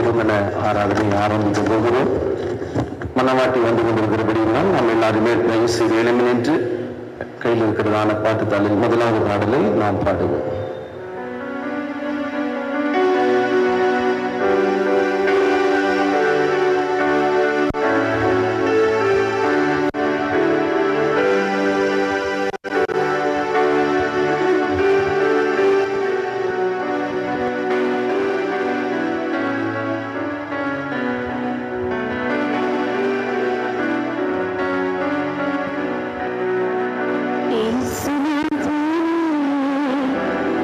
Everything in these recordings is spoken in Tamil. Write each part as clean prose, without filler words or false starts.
திருமண ஆராதனை ஆரம்பிக்க போகிறோம். மனவாட்டி வந்து கொண்டிருக்கிறபடியால் நாம் எல்லாருமே தயவு செய்து எழுமி நின்று கையில் இருக்கிறதான பாட்டுத்தாளில் முதலாவது பாடலை நாம் பாடுவோம். Yes.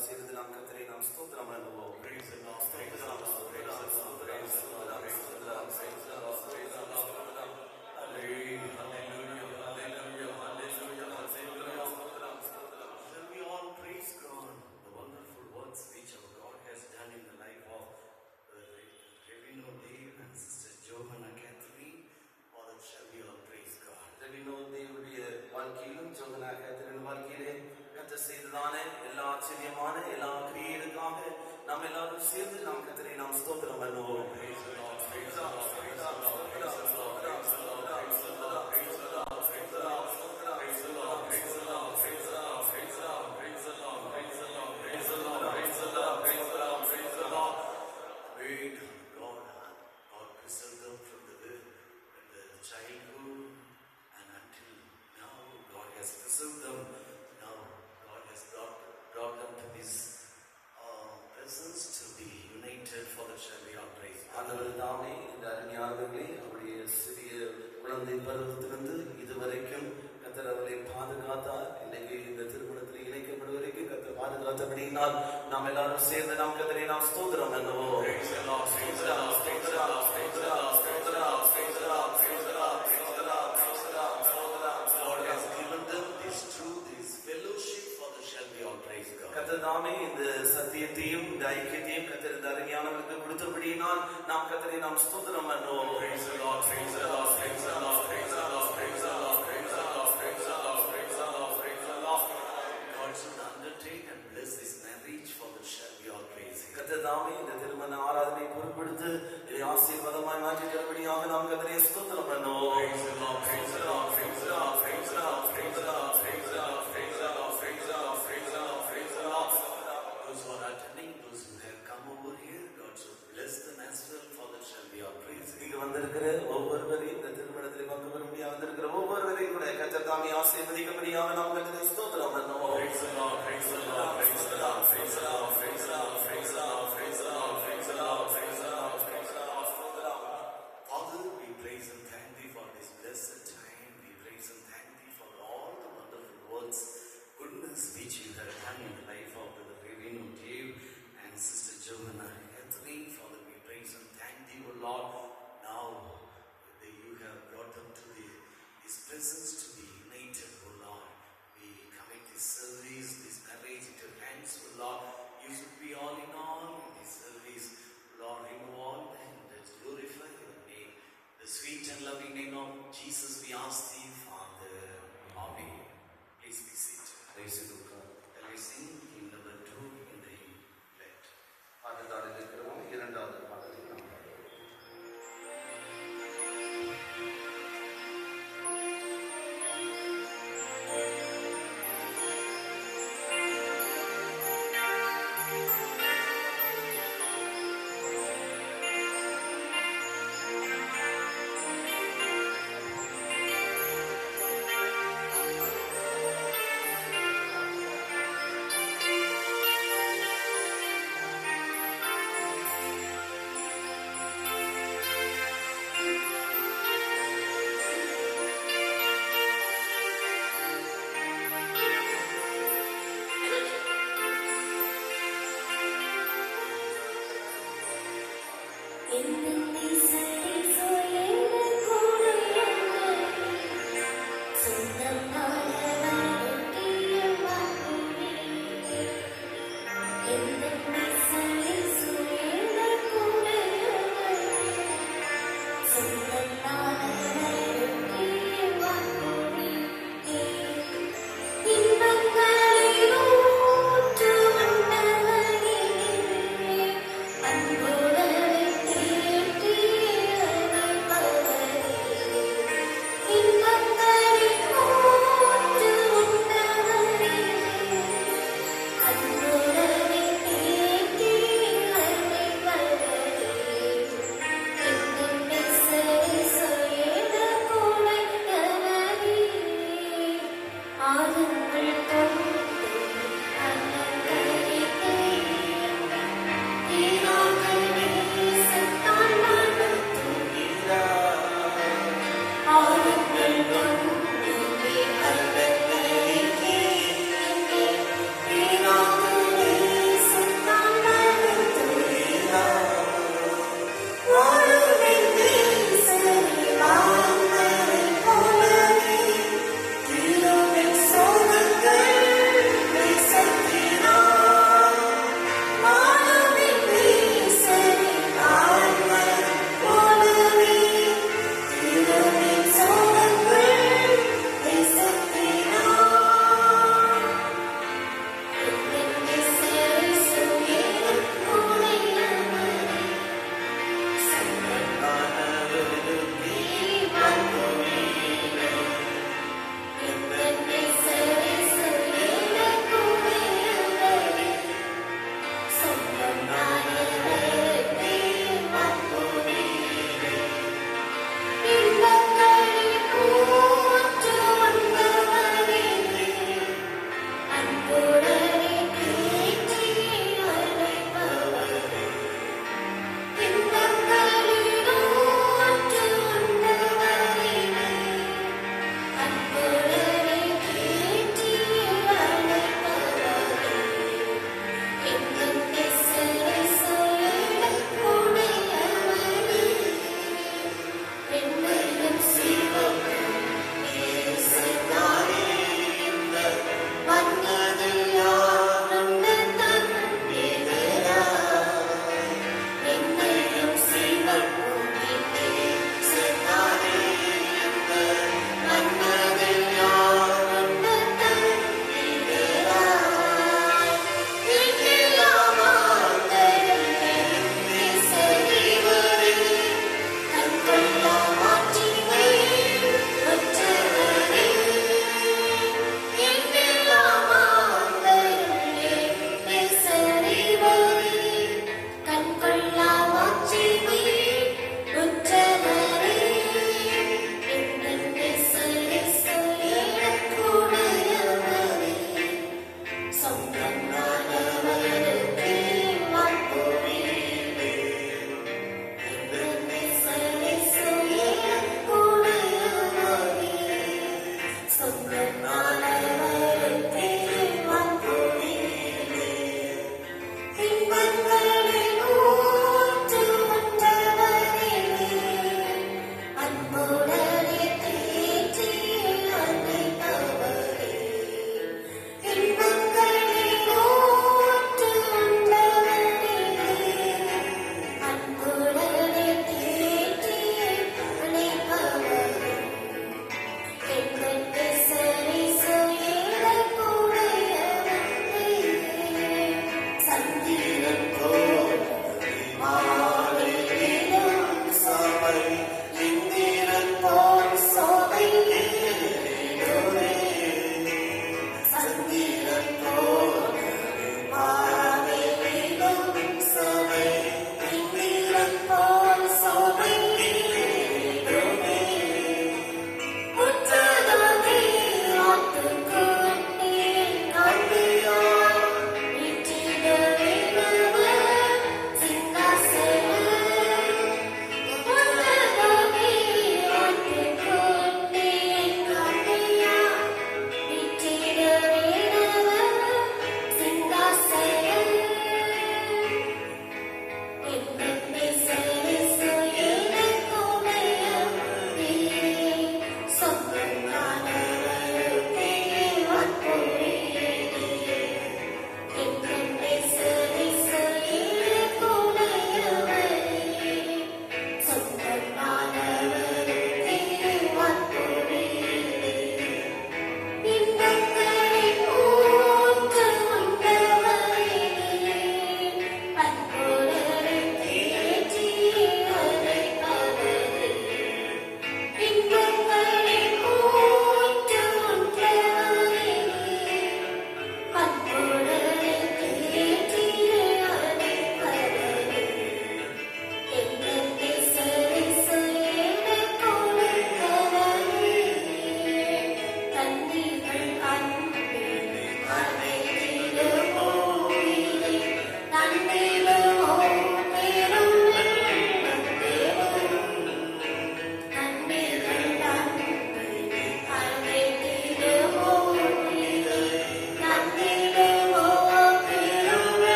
சேர்ந்து நாம் கர்த்தரை நாம் ஸ்தோத்திரம் பண்ணுவோம். வாழ்க்கையிலும் ஜோகனா கேத்தரின் வாழ்க்கையிலே கர்த்தர் செய்ததான எல்லா ஆச்சரியமான எல்லா கிரியைகளுக்காக நாம் எல்லாரும் சேர்ந்து நாம் கர்த்தரை நாம் ஸ்தோத்திரம் பண்ணுவோம். குழந்தை பருவத்திலிருந்து இதுவரைக்கும் கர்த்தர் அவர்களை பாதுகாத்தார். இன்னைக்கு இந்த திருமணத்தில் இணைக்கப்படும் வரைக்கும் கர்த்தர் பாதுகாத்தபடியினால் நாம் எல்லாரும் சேர்ந்து நாம் கர்த்தரை நாம் ஸ்தோத்திரம் பண்ணுவோம். கர்த்தர் தாமே இந்த சத்தியத்தையும் இந்த ஐக்கியத்தையும் கர்த்தர் இந்த அருமையானவர்களுக்கு கொடுத்தபடியினால் நாம் கர்த்தரை நாம் ஸ்தோத்திரம் பண்ணுவோம். கர்த்தர் தாமே இந்த திருமண ஆராதனை பொறுப்படுத்து இதை ஆசீர்வாதமாய் மாற்றியபடியாக நாம் கர்த்தரை ஸ்தோத்திரம் பண்ணுவோம். இங்கு வந்திருக்கிற ஒவ்வொருவரையும் இந்த திருமணத்தில் பங்கு பெறும்படியாக வந்திருக்கிற ஒவ்வொருவரையும் கூட கர்த்தர் தாமே ஆசீர்வதிக்கும்படியாக நாம் கர்த்தரை ஸ்தோத்திரம் பண்ணுவோம். I'm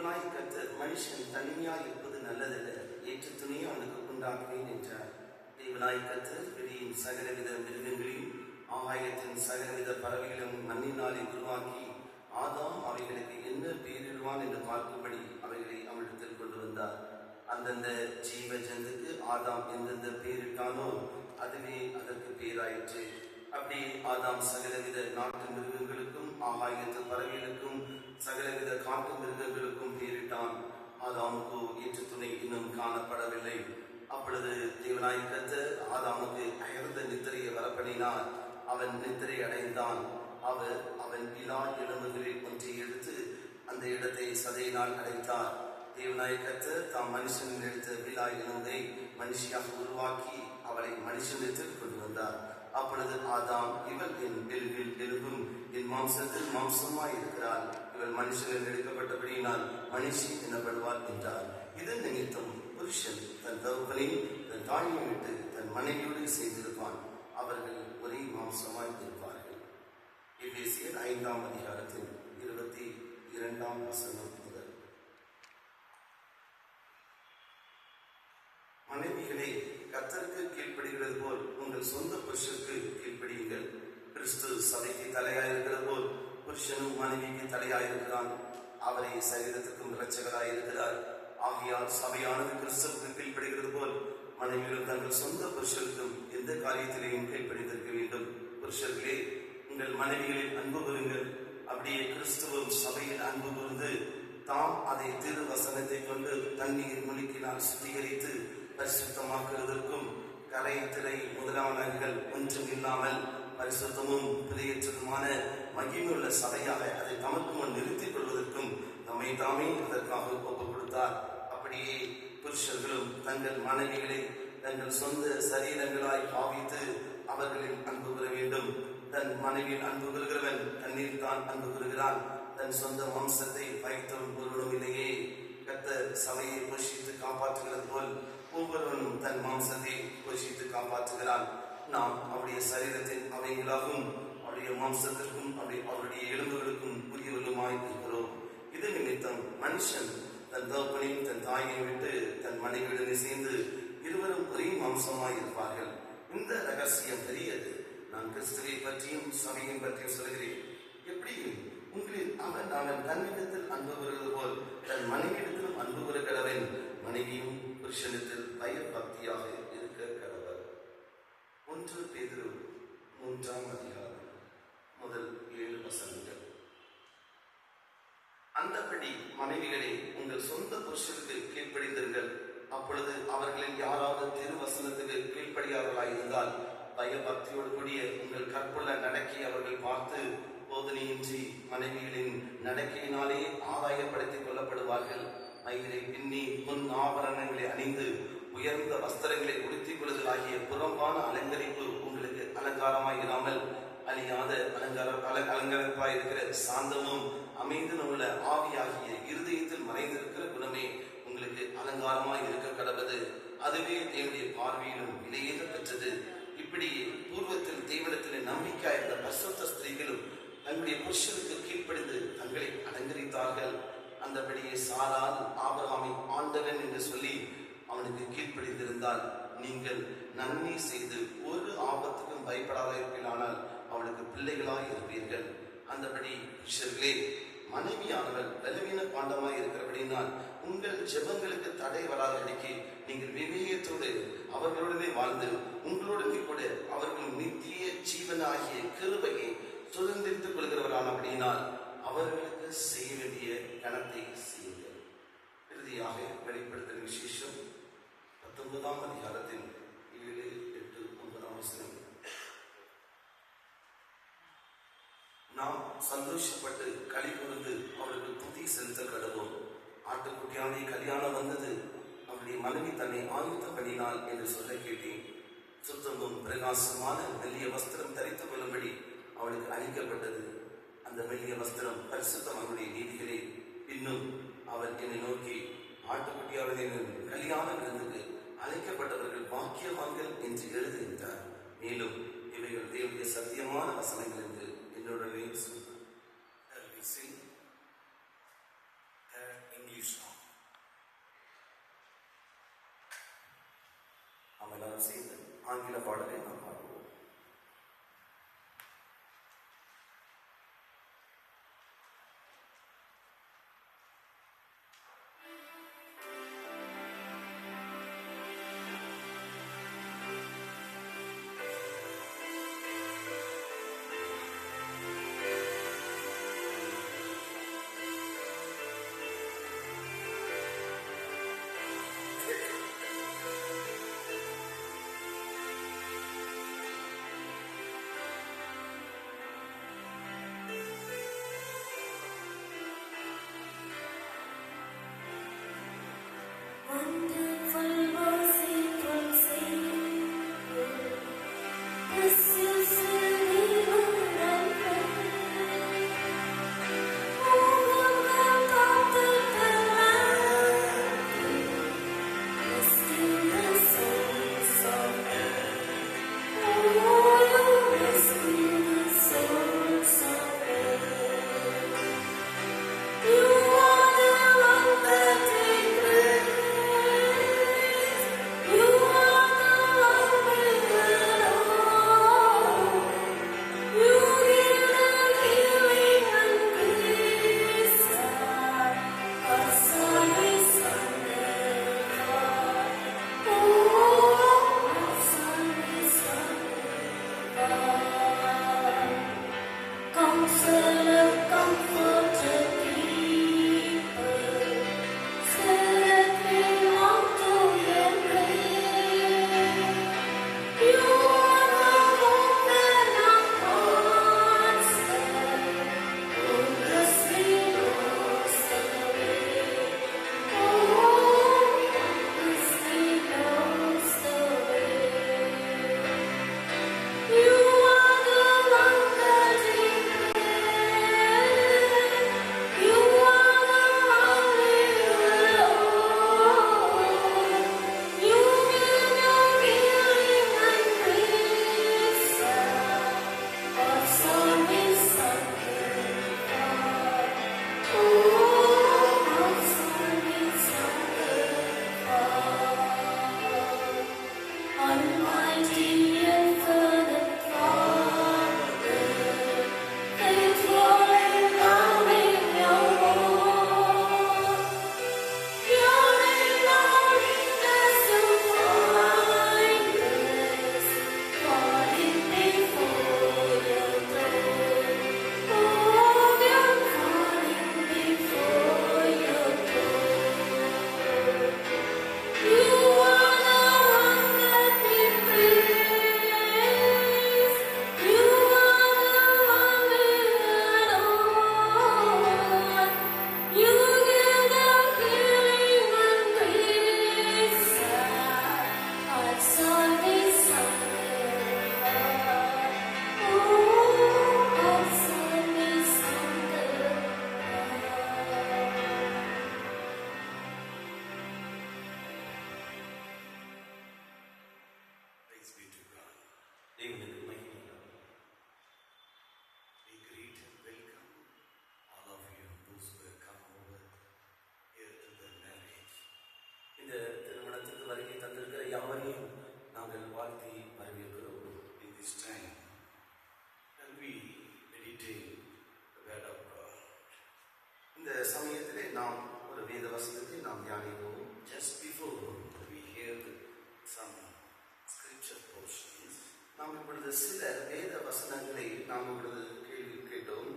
தேவனாய் கர்த்தர் மனுஷன் தனிமையாய் இருப்பது நல்லதல்ல, ஏற்ற துணியை அவனுக்கு உண்டாக்குவேன் என்றார். தேவனாய் கர்த்தர் வெளியின் சகலவித மிருகங்களையும் ஆகாயத்தின் சகலவித பறவைகளும் மண்ணினாலே உருவாக்கி ஆதாம் அவைகளுக்கு என்ன பேரிடுவான் என்று பார்க்கும்படி அவைகளை அவனிடத்தில் கொண்டு வந்தார். அந்தந்த ஜீவ ஜந்துக்கு ஆதாம் எந்தெந்த பேரிட்டானோ அதுவே அதற்கு பேராயிற்று. அப்படி ஆதாம் சகலவித நாட்டு மிருகங்களுக்கும் ஆகாயத்து பறவைகளுக்கும் சகலவித காட்டு மிருகங்களுக்கும் பேரிட்டான். ஆதாமுக்கு ஏற்ற துணை இன்னும் காணப்படவில்லை. அப்பொழுது தேவனாய் கர்த்தர் ஆதாமுக்கு அயர்ந்த நித்திரையை வரப்பண்ணினார். அவன் நித்திரை அடைந்தான். அவன் விழா எலும்புகளில் ஒன்றை எடுத்து அந்த இடத்தை சதையினால் அடைத்தார். தேவனாய் கர்த்தர் தாம் மனுஷனில் எடுத்த விழா எலும்பை மனுஷியாக உருவாக்கி அவளை மனுஷனிடத்தில் கொண்டு வந்தார். அப்பொழுது ஆதாம், இவள் என் எலும்பில் எலும்பும் என் மாம்சத்தில் மாம்சமாய் இருக்கிறாள், இவள் மனுஷனில் எடுக்கப்பட்டபடியினால் மனுஷி எனப்படுவாள் என்றார். இதன் நிமித்தம் புருஷன் தன் தகப்பனையும் தன் தாயை விட்டு தன் மனைவியோடு செய்திருப்பான், அவர்கள் ஒரே மாம்சமாய் இருப்பார்கள். எபேசியர் 5ஆம் அதிகாரத்தில் 22ஆம் வசனம் முதல். மனைவிகளே, கர்த்தருக்கு கீழ்ப்படுகிறது போல் உங்கள் சொந்த புருஷருக்கு கீழ்ப்படியுங்கள். கிறிஸ்து சபைக்கு தலையாயிருக்கிறது போல் புருஷனும் மனைவிக்கு தலையாயிருக்கிறான். அவரை சரீரத்துக்கும் இரட்சகராயிருக்கிறார். ஆகையால் சபையானது கிறிஸ்துவுக்கு கீழ்ப்படுகிறது போல் மனைவிகள் தங்கள் சொந்த புருஷருக்கும் எந்த காரியத்திலேயும் கீழ்ப்படிந்திருக்க வேண்டும். புருஷர்களே, உங்கள் மனைவிகளில் அன்பு கூறுங்கள். அப்படியே கிறிஸ்துவும் சபையில் அன்பு கூர்ந்து தாம் அதை திரு வசனத்தை கொண்டு தண்ணீர் முழுக்கினால் சுத்திகரித்து பரிசுத்தமாக்குவதற்கும் கரை திரை முதலானவர்கள் ஒன்றும் இல்லாமல் பரிசுத்தமும் பிரியற்றதுமான மகிமையுள்ள சபையாக அதை தமக்கு முன் நிறுத்திக் கொள்வதற்கும் நம்மை தாமே அதற்காக ஒப்புக் கொடுத்தார். அப்படியே புருஷர்களும் தங்கள் மனைவிகளை தங்கள் சொந்த சரீரங்களாய் பாவித்து அவர்களில் அன்பு கூற வேண்டும். தன் மனைவியில் அன்பு கூறுகிறவன் தண்ணீர் தான் அன்பு கூறுகிறான், தன் சொந்த வம்சத்தை வைத்தவன் பொருளும் இல்லையே. கர்த்தர் சபையை போஷித்து காப்பாற்றுகிறது போல் ஒவ்வொருவனும் தன் மாம்சத்தை போஷித்து காப்பாற்றுகிறான். நாம் அவருடைய சரீரத்தின் அவைகளாகவும் அவருடைய மாம்சத்திற்கும் அவருடைய எலும்புகளுக்கும் உரியவர்களுமாய் இருக்கிறோம். இது நிமித்தம் மனுஷன் தன் தகப்பனையும் தன் தாயை விட்டு தன் மனைவியுடன் சேர்ந்து இருவரும் ஒரே மாம்சமாய் இருப்பார்கள். இந்த ரகசியம் பெரியது. நான் கிறிஸ்துவை பற்றியும் சபையை பற்றியும் சொல்கிறேன். எப்படியும் உங்களில் அவன் தன்னிடத்தில் அன்பு கூறுவது போல் தன் மனைவியிடத்திலும் அன்பு கூற கடவன். மனைவியும் புருஷனிடத்தில் பயபக்தியாக இருக்க கடவர். 1 பேதுரு 3ஆம் அதிகாரம் முதல் 7 வசனங்கள். அந்தபடி மனைவிகளே, உங்கள் சொந்த புருஷருக்கு கீழ்ப்படிந்திருங்கள். அப்பொழுது அவர்களில் யாராவது திருவசனத்துக்கு கீழ்ப்படியாதவர்களாய் இருந்தால் பயபக்தியோடு கூடிய உங்கள் கற்புள்ள நடக்கை அவர்கள் பார்த்து போதனையின்றி மனைவிகளின் நடக்கையினாலே ஆதாயப்படுத்திக் கொள்ளப்படுவார்கள். மயிரை பின்னி பொன் ஆபரணங்களை அணிந்து உயர்ந்த வஸ்திரங்களை உடுத்திக் கொள்வதாகிய புறம்பான அலங்கரிப்பு உங்களுக்கு அலங்காரமாய் இராமல் அழியாத அலங்கரிப்பாய் இருக்கிற சாந்தமும் அமைதியும் உள்ள ஆவியாகிய இருதயத்தில் மறைந்திருக்கிற குணமே உங்களுக்கு அலங்காரமாய் இருக்க கடவது. அதுவே தேவனுடைய பார்வையிலும் விலையேற பெற்றது. இப்படி பூர்வத்தில் தேவனிடத்தில் நம்பிக்கையாக இருந்த பரிசுத்த ஸ்திரீகளும் தங்களுடைய புருஷனுக்கு கீழ்ப்படிந்து தங்களை அலங்கரித்தார்கள். அந்தபடியே சாரால் ஆபிரகாமை ஆண்டவன் என்று சொல்லி அவனுக்கு கீழ்ப்படிந்திருந்தால் நீங்கள் நன்மை செய்து ஒரு ஆபத்துக்கும் பயப்படாத இருப்பீர்களானால் அவளுக்கு பிள்ளைகளாய் இருப்பீர்கள். அந்தபடி புருஷர்களே, மனைவியானவள் பலவீன பாண்டமாய் இருக்கிறபடினால் உங்கள் ஜெபங்களுக்கு தடை வராதபடிக்கு நீங்கள் விவேகத்தோடு அவர்களுடனே வாழ்ந்து உங்களுடனே கூட அவர்கள் நித்திய ஜீவனாகிய கிருபையை சுதந்திரித்துக் கொள்கிறவரானபடியினால் அவர்களுக்கு செய்ய வேண்டிய கணத்தை செய்யுங்கள். இறுதியாக வெளிப்படுத்தின விசேஷம் 19ஆம் அதிகாரத்தின் 7, 8, 9ஆம் வசனம். நாம் சந்தோஷப்பட்டு களி கூர்ந்து அவருக்கு துதி செலுத்த கடவோம். ஆட்டுக்குட்டியானே கல்யாணம் வந்தது, அவருடைய மனைவி தன்னை ஆயுதம் பண்ணினாள் என்று சொல்ல கேட்டேன். சுத்தமும் பிரகாசமான மெல்லிய வஸ்திரம் தரித்துக் கொள்ளும்படி அவளுக்கு அளிக்கப்பட்டது. அந்த மெல்லிய வஸ்திரம் பரிசுத்தம் அவருடைய நீதிகளே. இன்னும் அவர் என்னை நோக்கி, ஆட்டுக்குட்டியானே கல்யாண விருந்துக்கு அழைக்கப்பட்டவர்கள் பாக்கியவான்கள் என்று எழுதுகின்றார். மேலும் இவைகள் தேவனுடைய சத்தியமான வசனங்கள் என்று என்னுடைய ஆங்கில பாடலை நாம் பாடுவோம். Just before we hear some scripture portions, நாம் இப்பொழுது சில வேத வசனங்களை நாம் இப்பொழுது கேள்வி கேட்டோம்.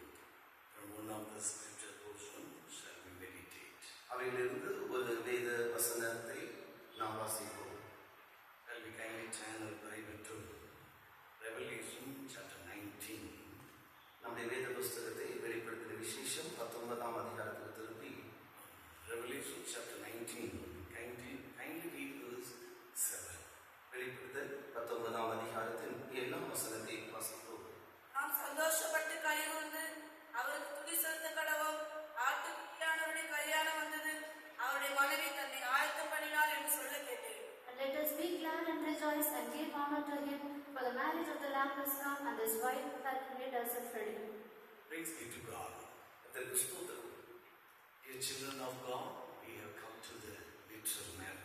From one of the scripture portions shall we meditate. அவையிலிருந்து ஒரு வேத வசனத்தை நாம் வாசிப்போம். Shall we kindly turn our Bible to Revelation chapter 19. நம்முடைய வேத புஸ்தகத்தை வெளிப்படுத்தின விசேஷம் 19ஆம் அதிகாரத்துக்கு திருப்பி Revelation chapter 19. Kindly read verse 7. வெளிப்படுத்தல் 19ஆம் அதிகாரத்தின் 7ஆம் வசனத்தை வாசிப்போம். நாம் சந்தோஷப்பட்டு களிகூர்ந்து அவருக்கு துதி செலுத்த கடவோம். ஆட்டுக்குட்டியானவருடைய கல்யாணம் வந்தது, அவருடைய மனைவி தன்னை ஆயத்தம் பண்ணினாள் என்று சொல்ல கேட்டேன். And let us be glad and rejoice and give honor to him, for the marriage of the Lamb has come, and his wife hath made herself ready. Praise be to God. அதற்கு ஸ்தோத்திரம். Dear children of God, we have come to the literal marriage.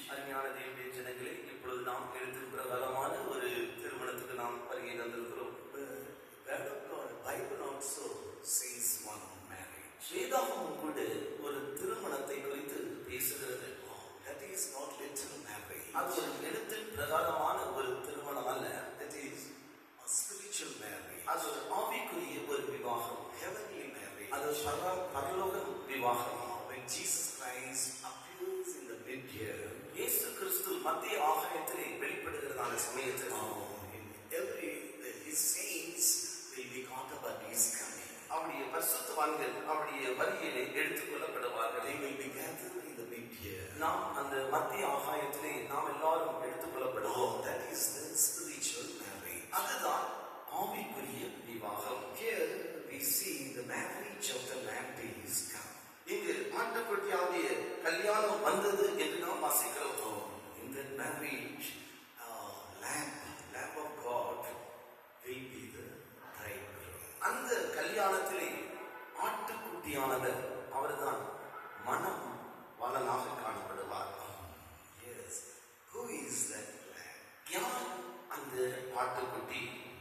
அருமையான தேவனுடைய ஜனங்களே, இப்பொழுது நாம் எழுத்தின் பிரகாரமான ஒரு திருமணத்துக்கு நாம் வருகை தந்திருக்கிறோம். Word of God, Bible also says one marriage. வேதாகமும் கூட ஒரு திருமணத்தை குறித்து பேசுகிறது. That is not literal marriage. அது ஒரு எழுத்தின் பிரகாரமான ஒரு திருமணம் அல்ல. That is a spiritual marriage. அது ஒரு ஆவிக்குரிய ஒரு விவாகம், Heavenly marriage. அது பரலோக விவாகம். When Jesus Christ appears in the mid-year, இயேசு கிறிஸ்து மத்திய ஆகாயத்திலே வெளிப்படுகிறதான சமயத்தில் his saints will be caught up at his coming. அவருடைய பரிசுத்தவான்கள் அவருடைய வரியிலே எடுத்துக் கொள்ளப்படுவார்கள். They will be gathered in the mid-year. நாம் அந்த மத்திய ஆகாயத்திலே நாம் எல்லாரும் எடுத்துக் கொள்ளப்படுவோம். That is the spiritual marriage. அதுதான் ஆவிக்குரிய விவாகம். Here we see the marriage of the Lamb is come. இங்கு ஆட்டுக்குட்டியாகிய கல்யாணம் வந்தது என்று நாம் வாசிக்கிறோம். In that marriage, Lamb of God will be the bridegroom. அந்த கல்யாணத்திலே ஆட்டுக்குட்டியானவர் அவர்தான் மனம் வளனாக காணப்படுவார். Yes. Who is that Lamb? யார் அந்த ஆட்டுக்குட்டி?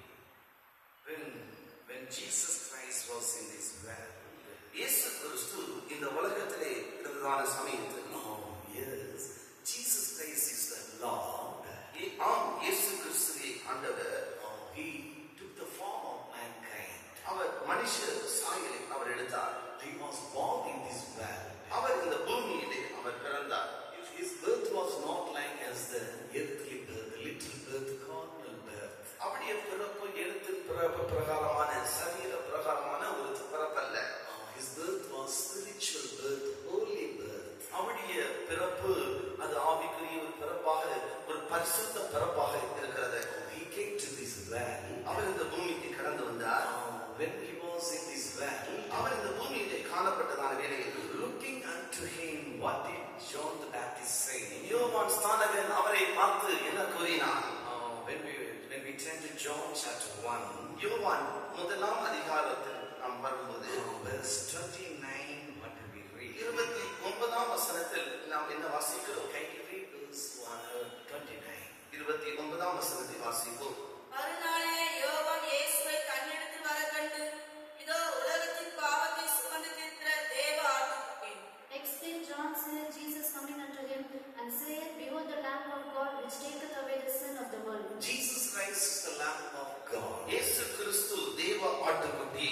When Jesus Christ was in this world, இயேசு கிறிஸ்து இந்த உலகத்திலே இருந்ததான சமயத்தில், yes, Jesus Christ is the Lord. ஆம், இயேசு கிறிஸ்துவே ஆண்டவர். He took the form of mankind. அவர் மனுஷ சாயலை அவர் எடுத்தார். He was born in this world. அவர் இந்த பூமியிலே அவர் பிறந்தார். His birth was not like as the earthly birth, the little birth, carnal birth. அவருடைய பிறப்பு எழுத்தின் பிறப்பு பிரகாரமான சரீர பிரகாரமான ஒரு பிறப்பல்ல. His birth was spiritual birth, holy birth. அவருடைய பிறப்பு அது ஆவிக்குரிய ஒரு பிறப்பாக, ஒரு பரிசுத்த பிறப்பாக இருக்கிறது. He came to this world. அவர் இந்த பூமிக்கு கடந்து வந்தார். When he was in this world, அவர் இந்த பூமியிலே காணப்பட்டதான வேளையில் looking unto him, what did John the Baptist say? யோவான் ஸ்நானகன் அவரை பார்த்து என்ன கூறினார்? When we turn to John chapter 1, யோவான் முதலாம் அதிகாரத்தில் நாம் வரும்போது verse 29, what do we read? 29ஆம் வசனத்தில் நாம் என்ன வாசிக்கிறோம்? Can you read verse 29? 29ஆம் வசனத்தை வாசிப்போம். மறுநாளே யோவான் இயேசுவை தன்னிடத்தில் வர கண்டு, இதோ உலகத்தின் பாவத்தை சுமந்து தீர்க்கிற தேவ ஆட்டுக்குட்டி. Next day John saw Jesus coming unto him, and saith, Behold the Lamb of God, which taketh away the sin of the world. Jesus Christ is the Lamb of God. இயேசு கிறிஸ்து தேவ ஆட்டுக்குட்டி.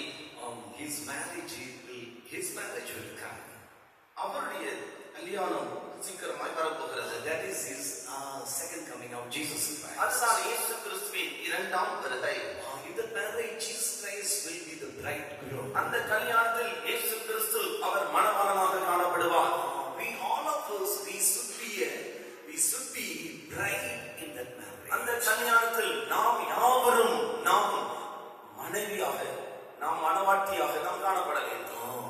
His marriage will come. அவருடைய கல்யாணம் சீக்கிரமாய் வரப்போகிறது. That is his second coming of Jesus Christ. அதுதான் இயேசு கிறிஸ்துவின் இரண்டாம் வருகை. In the marriage, Jesus Christ will be the bridegroom. அந்த கல்யாணத்தில் இயேசு கிறிஸ்து அவர் மணவாளனாக காணப்படுவார். We all of us, we should be bride in that marriage. அந்த கல்யாணத்தில் நாம் யாவரும் நாம் மனைவியாக, நாம் மணவாட்டியாக நாம் காணப்பட வேண்டும்.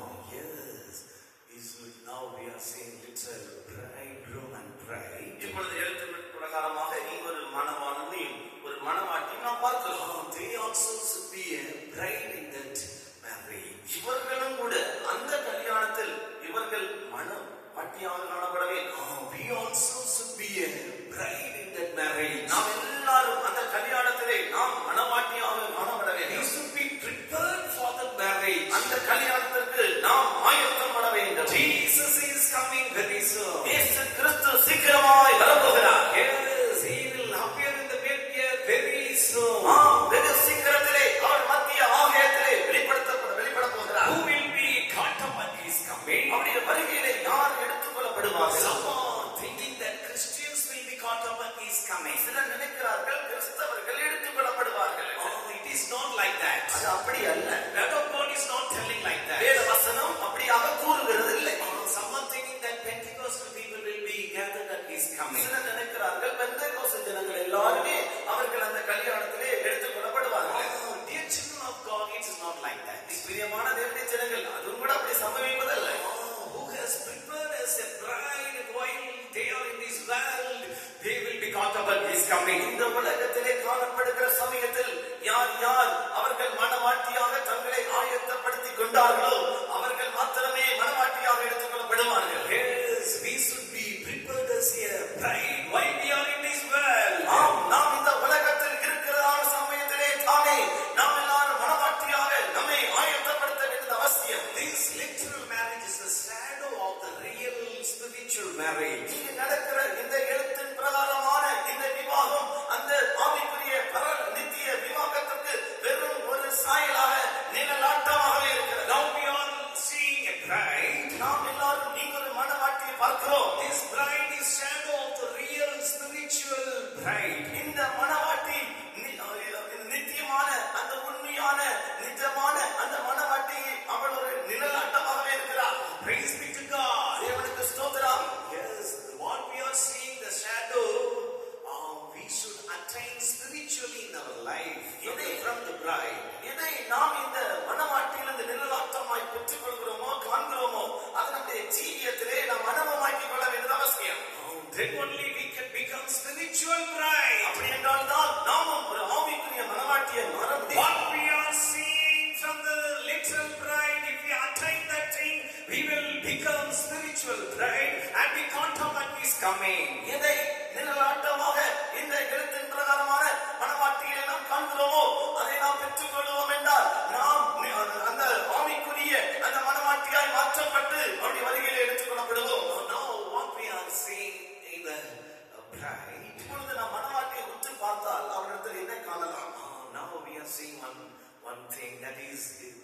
Yes. Now we are saying little bridegroom and bride. இப்பொழுது எழுத்து பிரகாரமாக இங்கு ஒரு மணவாளனையும் ஒரு மணவாட்டியும் நாம் பார்க்கிறோம். They also should be a bride in that marriage. இவர்களும் கூட அந்த கல்யாணத்தில் இவர்கள் மணவாட்டியாக காணப்பட வேண்டும். We also should be a bride in that marriage. நாம் எல்லாரும் அந்த கல்யாணத்திலே நாம் மணவாட்டியாக காணப்பட We வேண்டும். should be prepared for the marriage. அந்த கல்யாணத்திற்கு நாம் ஆயத்தப்பட வேண்டும். Jesus is coming very soon. இயேசு கிறிஸ்து சீக்கிரமாய் வரப்போகிறார். Yes, he will appear in the mid-year very soon. வெகு சீக்கிரத்திலே அவர் மத்திய ஆகாயத்திலே வெளிப்பட போகிறார். Who will be caught up at his coming? அவருடைய வருகையிலே யார் எடுத்துக் கொள்ளப்படுவார்கள்? Some are thinking that Christians will be caught up at his coming. சிலர் நினைக்கிறார்கள் கிறிஸ்தவர்கள் எடுத்துக் கொள்ளப்படுவார்கள். It is not like that. அது அப்படி அல்ல. Word of God is not telling like that. வேத வசனம் அப்படியாக கூறுகிறது இல்லை. Some are thinking that Pentecostal people will be gathered at his coming. சிலர் நினைக்கிறார்கள் பெந்தேகோஸ்து ஜனங்கள் எல்லாருமே அவர்கள் அந்த கல்யாணத்திலே எடுத்துக் கொள்ளப்படுவார்கள். Dear children of God, it is not like that. பிரியமான தேவனுடைய ஜனங்கள் அதுவும் கூட அப்படி சம்பவிப்பதல்ல. Who has prepared as a bride while they are in this world, they will be caught up at his coming. இந்த உலகத்திலே காணப்படுகிற சமயத்தில் யார் யார் அவர்கள் மணவாட்டியாக தங்களை ஆயத்தப்படுத்திக் கொண்டார்களோ அவர்கள் மாத்திரமே மணவாட்டியாக எடுத்துக் கொள்ளப்படுவார்கள். Yes, we should be prepared as a bride become spiritual bride and we contemplate his coming. எதை நிழலாட்டமாக இந்த எழுத்தின் பிரகாரமான மனவாட்டியை நாம் காண்கிறோமோ அதை நாம் பெற்றுக் கொள்வோம் என்றால் நாம் அந்த ஆவிக்குரிய அந்த மனவாட்டியாய் மாற்றப்பட்டு அவருடைய வருகையிலே எடுத்துக் கொள்ளப்படுவோம். Now what we are seeing in the bride, இப்பொழுது நாம் மனவாட்டியை உற்று பார்த்தால் அவரிடத்தில் என்ன காணலாம்? now we are seeing one thing, that is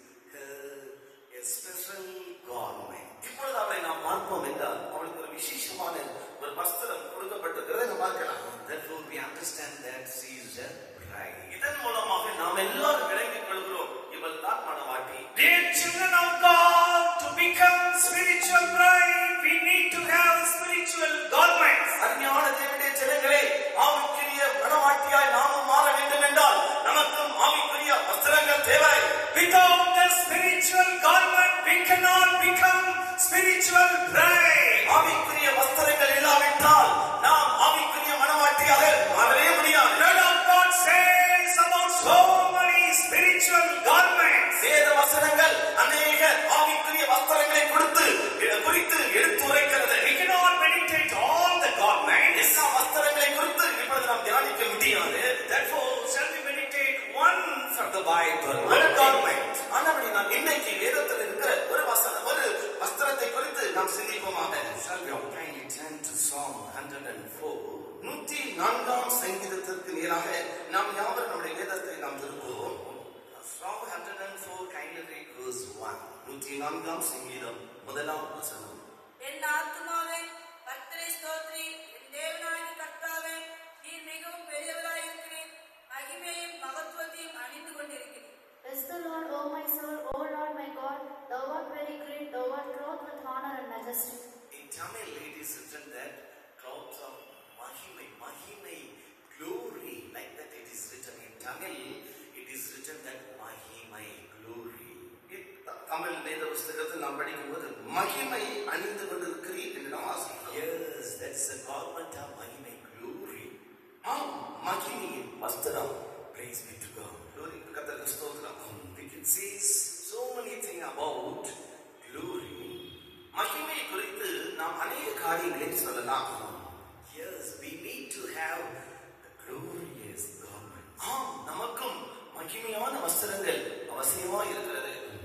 a special garment. இப்பொழுது அவரை நாம் பார்ப்போம் என்றால் அவளுக்கு ஒரு விசேஷமான ஒரு வஸ்திரம் கொடுக்கப்பட்டிருக்கிறதை நாம் பார்க்கலாம். Therefore we understand that she is a bride. இதன் மூலமாக நாம் எல்லாரும் விளங்கிக் கொள்கிறோம், இவள் தான் மனவாட்டி. Dear children of God, to become spiritual bride, we need to have spiritual garments. அருமையான தேவனுடைய ஜனங்களே, ஆவிக்குரிய மனவாட்டியாய் நாமும் மாற வேண்டும் என்றால் நமக்கும் ஆவிக்குரிய வஸ்திரங்கள் தேவை. Without the spiritual garment, we cannot become spiritual bride. ஆவிக்குரிய வஸ்திரங்கள் இல்லாவிட்டால் நாம் ஆவிக்குரிய மனவாட்டியாக மாறவே முடியாது. The word of God says about so many spiritual garments. வேத வசனங்கள் அநேக ஆவிக்குரிய வஸ்திரங்களை குறித்து எடுத்துரைக்கிறது. We cannot meditate all the garments. எல்லா வஸ்திரங்களை குறித்து இப்பொழுது நாம் தியானிக்க முடியாது. Therefore, shall we meditate one from the Bible, ஒரு one garment. ஆனபடி நாம் இன்னைக்கு வேதத்தில் இருக்கிற ஒரு வஸ்திரத்தை குறித்து நாம் சிந்திப்போமாக. Shall we kindly turn to Psalm 104? 104ஆம் சங்கீதத்திற்கு நேராக நாம் யாவரும் நம்முடைய வேதத்தை நாம் திருப்புவோம். Psalm 104, kindly read verse 1. 104ஆம் சங்கீதம் முதலாம் வசனம். என் ஆத்துமாவே கர்த்தரை ஸ்தோத்திரி, என் தேவனாகிய கர்த்தாவே, நீர் மிகவும் பெரியவராயிருக்கிறீர், மகிமையும் மகத்துவத்தையும் அணிந்து கொண்டிருக்கிறீர். Bless the Lord, O my soul, O Lord my God, thou art very great, thou art clothed with honor and majesty. In Tamil, it is written that clouds of mahimai, glory, like that it is written. In Tamil, it is written that mahimai, glory. Tamil வேத புஸ்தகத்தில் நாம் படிக்கும்போது மகிமை அணிந்து கொண்டிருக்கிறீர் என்று நாம் வாசிக்கிறோம். Yes, that's the garment of mahimai, glory. ஆம், மகிமையின் வஸ்திரம். Praise be to God. glory, கர்த்தருக்கு ஸ்தோத்திரம். We can see so many things about glory. மகிமை குறித்து நாம் அநேக காரியங்களை சொல்லலாம். Yes, we need to have the glorious garment. ஆம், நமக்கும் மகிமையான வஸ்திரங்கள் அவசியமா இருக்கிறது.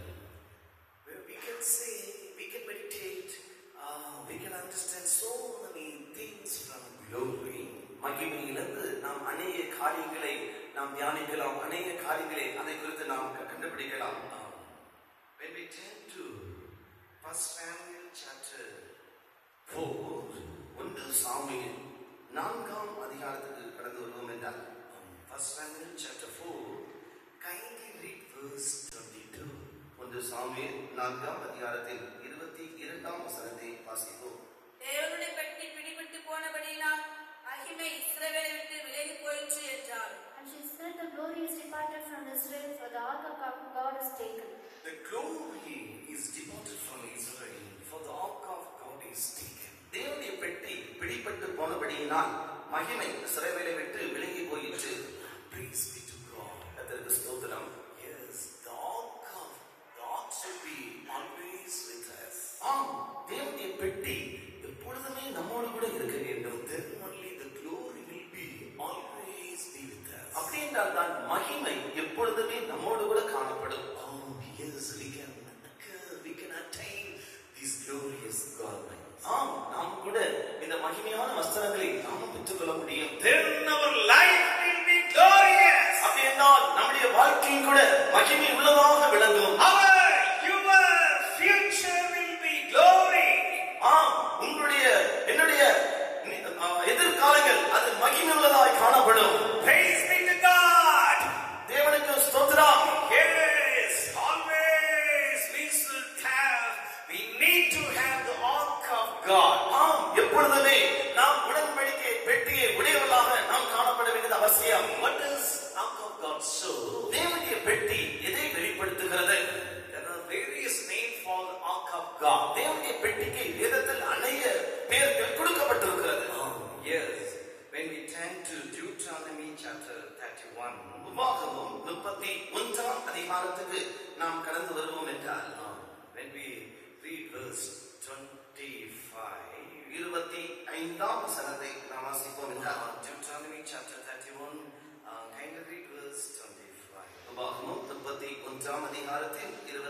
Where we can say, we can meditate, we can understand so many things from glory. மகிமையிலிருந்து நாம் அநேக காரியங்களை நாம் தியானிக்கலாம், அநேக காரியங்களை அதை குறித்து நாம் கண்டுபிடிக்கலாம். When we turn to 1 Samuel chapter 4, 1 Samuel 4ஆம் அதிகாரத்துக்கு கடந்து வருவோம் என்றால் 1 Samuel chapter 4, kindly read verse 22. 1 Samuel 4ஆம் அதிகாரத்தில் 22ஆம் வசனத்தை வாசிப்போம். தேவனுடைய பெட்டி பிடிபட்டு போனபடியினால் மகிமை இஸ்ரவேலை விட்டு விலகி போயிற்று என்றார். And she said, the glory is departed from Israel, for the ark of God is taken. The glory is departed from Israel, for the ark of God is taken. தேவனுடைய பெட்டி பிடிபட்டு போனபடியினால் மகிமை இஸ்ரவேலை விட்டு விலகி போயிற்று. Praise be to God. கர்த்தருக்கு ஸ்தோத்திரம். Yes, the ark should be always with us. ஆம், தேவனுடைய பெட்டி எப்பொழுதுமே நம்மோடு கூட இருக்க வேண்டும். Then only the glory will be always be with us. அப்படி என்றால் தான் மகிமை எப்பொழுதுமே நம்மோடு கூட காணப்படும். Oh yes, we can attain these glorious garments. ஆம், நாம் கூட இந்த மகிமையான வஸ்திரங்களை நாமும் பெற்றுக்கொள்ள முடியும். Then our life will be glorious. அப்படி என்றால் நம்முடைய வாழ்க்கையும் கூட மகிமை உள்ளதாக விளங்கும். Your future will be glory. ஆம், உங்களுடைய என்னுடைய எதிர்காலங்கள் அது மகிமை உள்ளதாய் காணப்படும். Praise be to God. தேவனுக்கு ஸ்தோத்திரம். Yes, always we need to have the ark of God. ஆம், எப்பொழுதுமே நாம் உடன்படிக்கை பெட்டியை உடையவர்களாக நாம் காணப்பட வேண்டியது அவசியம். What does ark of God show? தேவனுடைய பெட்டி எதை வெளிப்படுத்துகிறது? There are various names for the ark of God. தேவனுடைய பெட்டிக்கு வேதத்தில் அநேக பெயர்கள் கொடுக்கப்பட்டிருக்கிறது. Yes, when we turn to Deuteronomy chapter 31, உபாகமம் 31ஆம் அதிகாரத்துக்கு நாம் கடந்து வருவோம் என்றால் when we read verse 20, உபாகமம் 31 அதிகாரத்தில்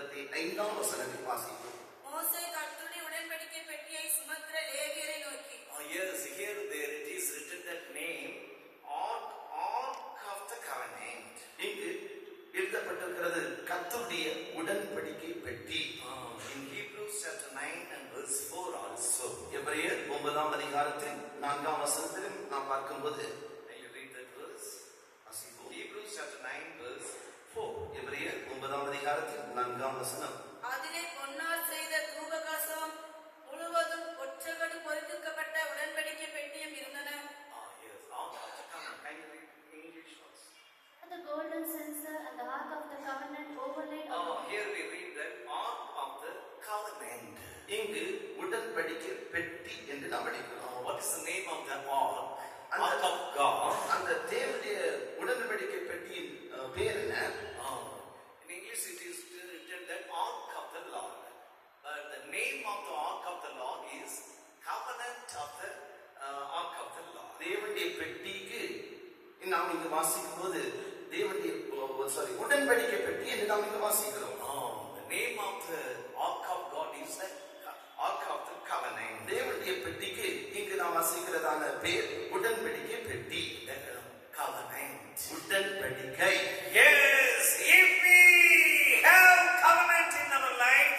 25 வசனத்தை வாசிப்போம். மோசே கர்த்தருடைய உடன்படிக்கை பெட்டியை சுமக்கிற லேவியரை நோக்கி. Yes, here there it is written that name, Ark of the Covenant. இங்கு எழுதப்பட்டிருக்கிறது கர்த்தருடைய உடன்படிக்கை பெட்டி. In Hebrews chapter 9 and verse 4 also. எபிரேயர் 9 அதிகாரத்தில் 4 வசனத்திலும் நாம் பார்க்கும்போது, Can you read that verse? வாசிப்போம். Hebrews chapter 9 verse 4. எபிரேயர் 9 அதிகாரத்தில் 4 வசனம். அதிலே பொன்னால் செய்த தூபகலசம் முழுவதும் ஒற்றகடு பொறிக்கப்பட்ட உடன்படிக்கை பெட்டியும் இருந்தன. Yes, Ark of the Covenant. Can you read English also? The golden censer and the ark of the covenant overlaid on Here we read that Ark of the Covenant. இங்கு உடன்படிக்கை பெட்டி என்று நாம் படிக்கிறோம். What is the name of the Ark? And Ark of God. அந்த தேவனுடைய உடன்படிக்கை பெட்டியின் பேர் என்ன? In English it is written that Ark of the Lord. But the name of the Ark of the Lord is Covenant of the Ark of the Lord. தேவனுடைய பெட்டிக்கு நாம் இங்கு வாசிக்கும் போது தேவனுடைய உடன்படிக்கை பெட்டி என்று நாம் இங்கு வாசிக்கிறோம். The name of the Ark of God is the Ark of the Covenant. தேவனுடைய பெட்டிக்கு இங்கு நாம் வாசிக்கிறதான பேர் உடன்படிக்கை பெட்டி. Covenant. உடன்படிக்கை. Yes, if we have covenant in our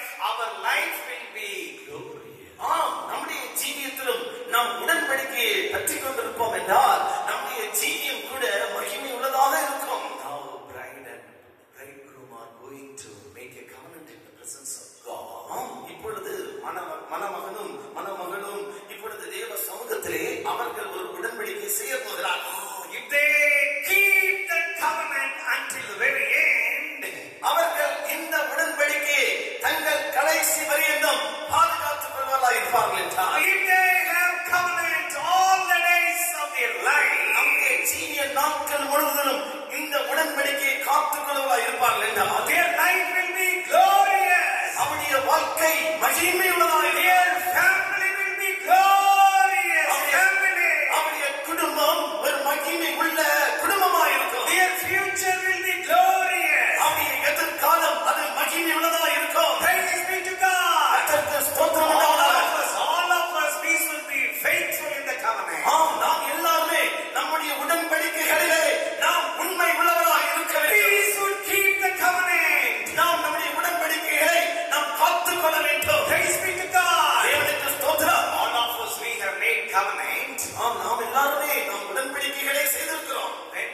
life will be glorious. நம்முடைய ஜீவியத்திலும் நாம் உடன்படிக்கையை பற்றிக் கொண்டிருப்போம் என்றால் நம்முடைய ஜீவியம் கூட மகிமை உள்ளதாக இருக்கும். Now bride and bridegroom are going to make a covenant in the presence of God. இப்பொழுது மணமகனும் மணமகளும் இப்பொழுது தேவ சமூகத்திலே அவர்கள் ஒரு உடன்படிக்கை செய்ய போகிறார்கள். If they keep the covenant until the very end, அவர்கள் இந்த உடன்படிக்கையை தங்கள் கடைசி வரையிலும் பாதுகாத்துக் கொள்வதாக இருப்பார்கள் என்றால், if they have covenant all the days of their life, நம்முடைய ஜீவிய நாட்கள் முழுவதும் இந்த உடன்படிக்கையை காத்துக் கொள்வதாக இருப்பார்கள் என்றால், their life will be glorious. அவருடைய வாழ்க்கை மகிமை உள்ளதாக Their family will be glorious. Family. அவருடைய குடும்பம் ஒரு மகிமை உள்ள குடும்பமாக இருக்கும். Their future will be glorious. அவருடைய எதிர்காலம் அது மகிமை உள்ளதாக இருக்கும். Praise be to God. அதற்கு ஸ்தோத்திரம் உண்டாவதாக. All of us, we should be faithful in the covenant. நாம் எல்லாருமே நம்முடைய உடன்படிக்கைகளிலே நாம் உண்மை உள்ளவராக இருக்க We வேண்டும். should keep the covenant. நாம் நம்முடைய உடன்படிக்கைகளை நாம் காத்துக் கொள்ள வேண்டும். Praise be to God. தேவனுக்கு ஸ்தோத்திரம். All of us, we have made covenant. நாம் எல்லாருமே நாம் உடன்படிக்கைகளை செய்திருக்கிறோம். When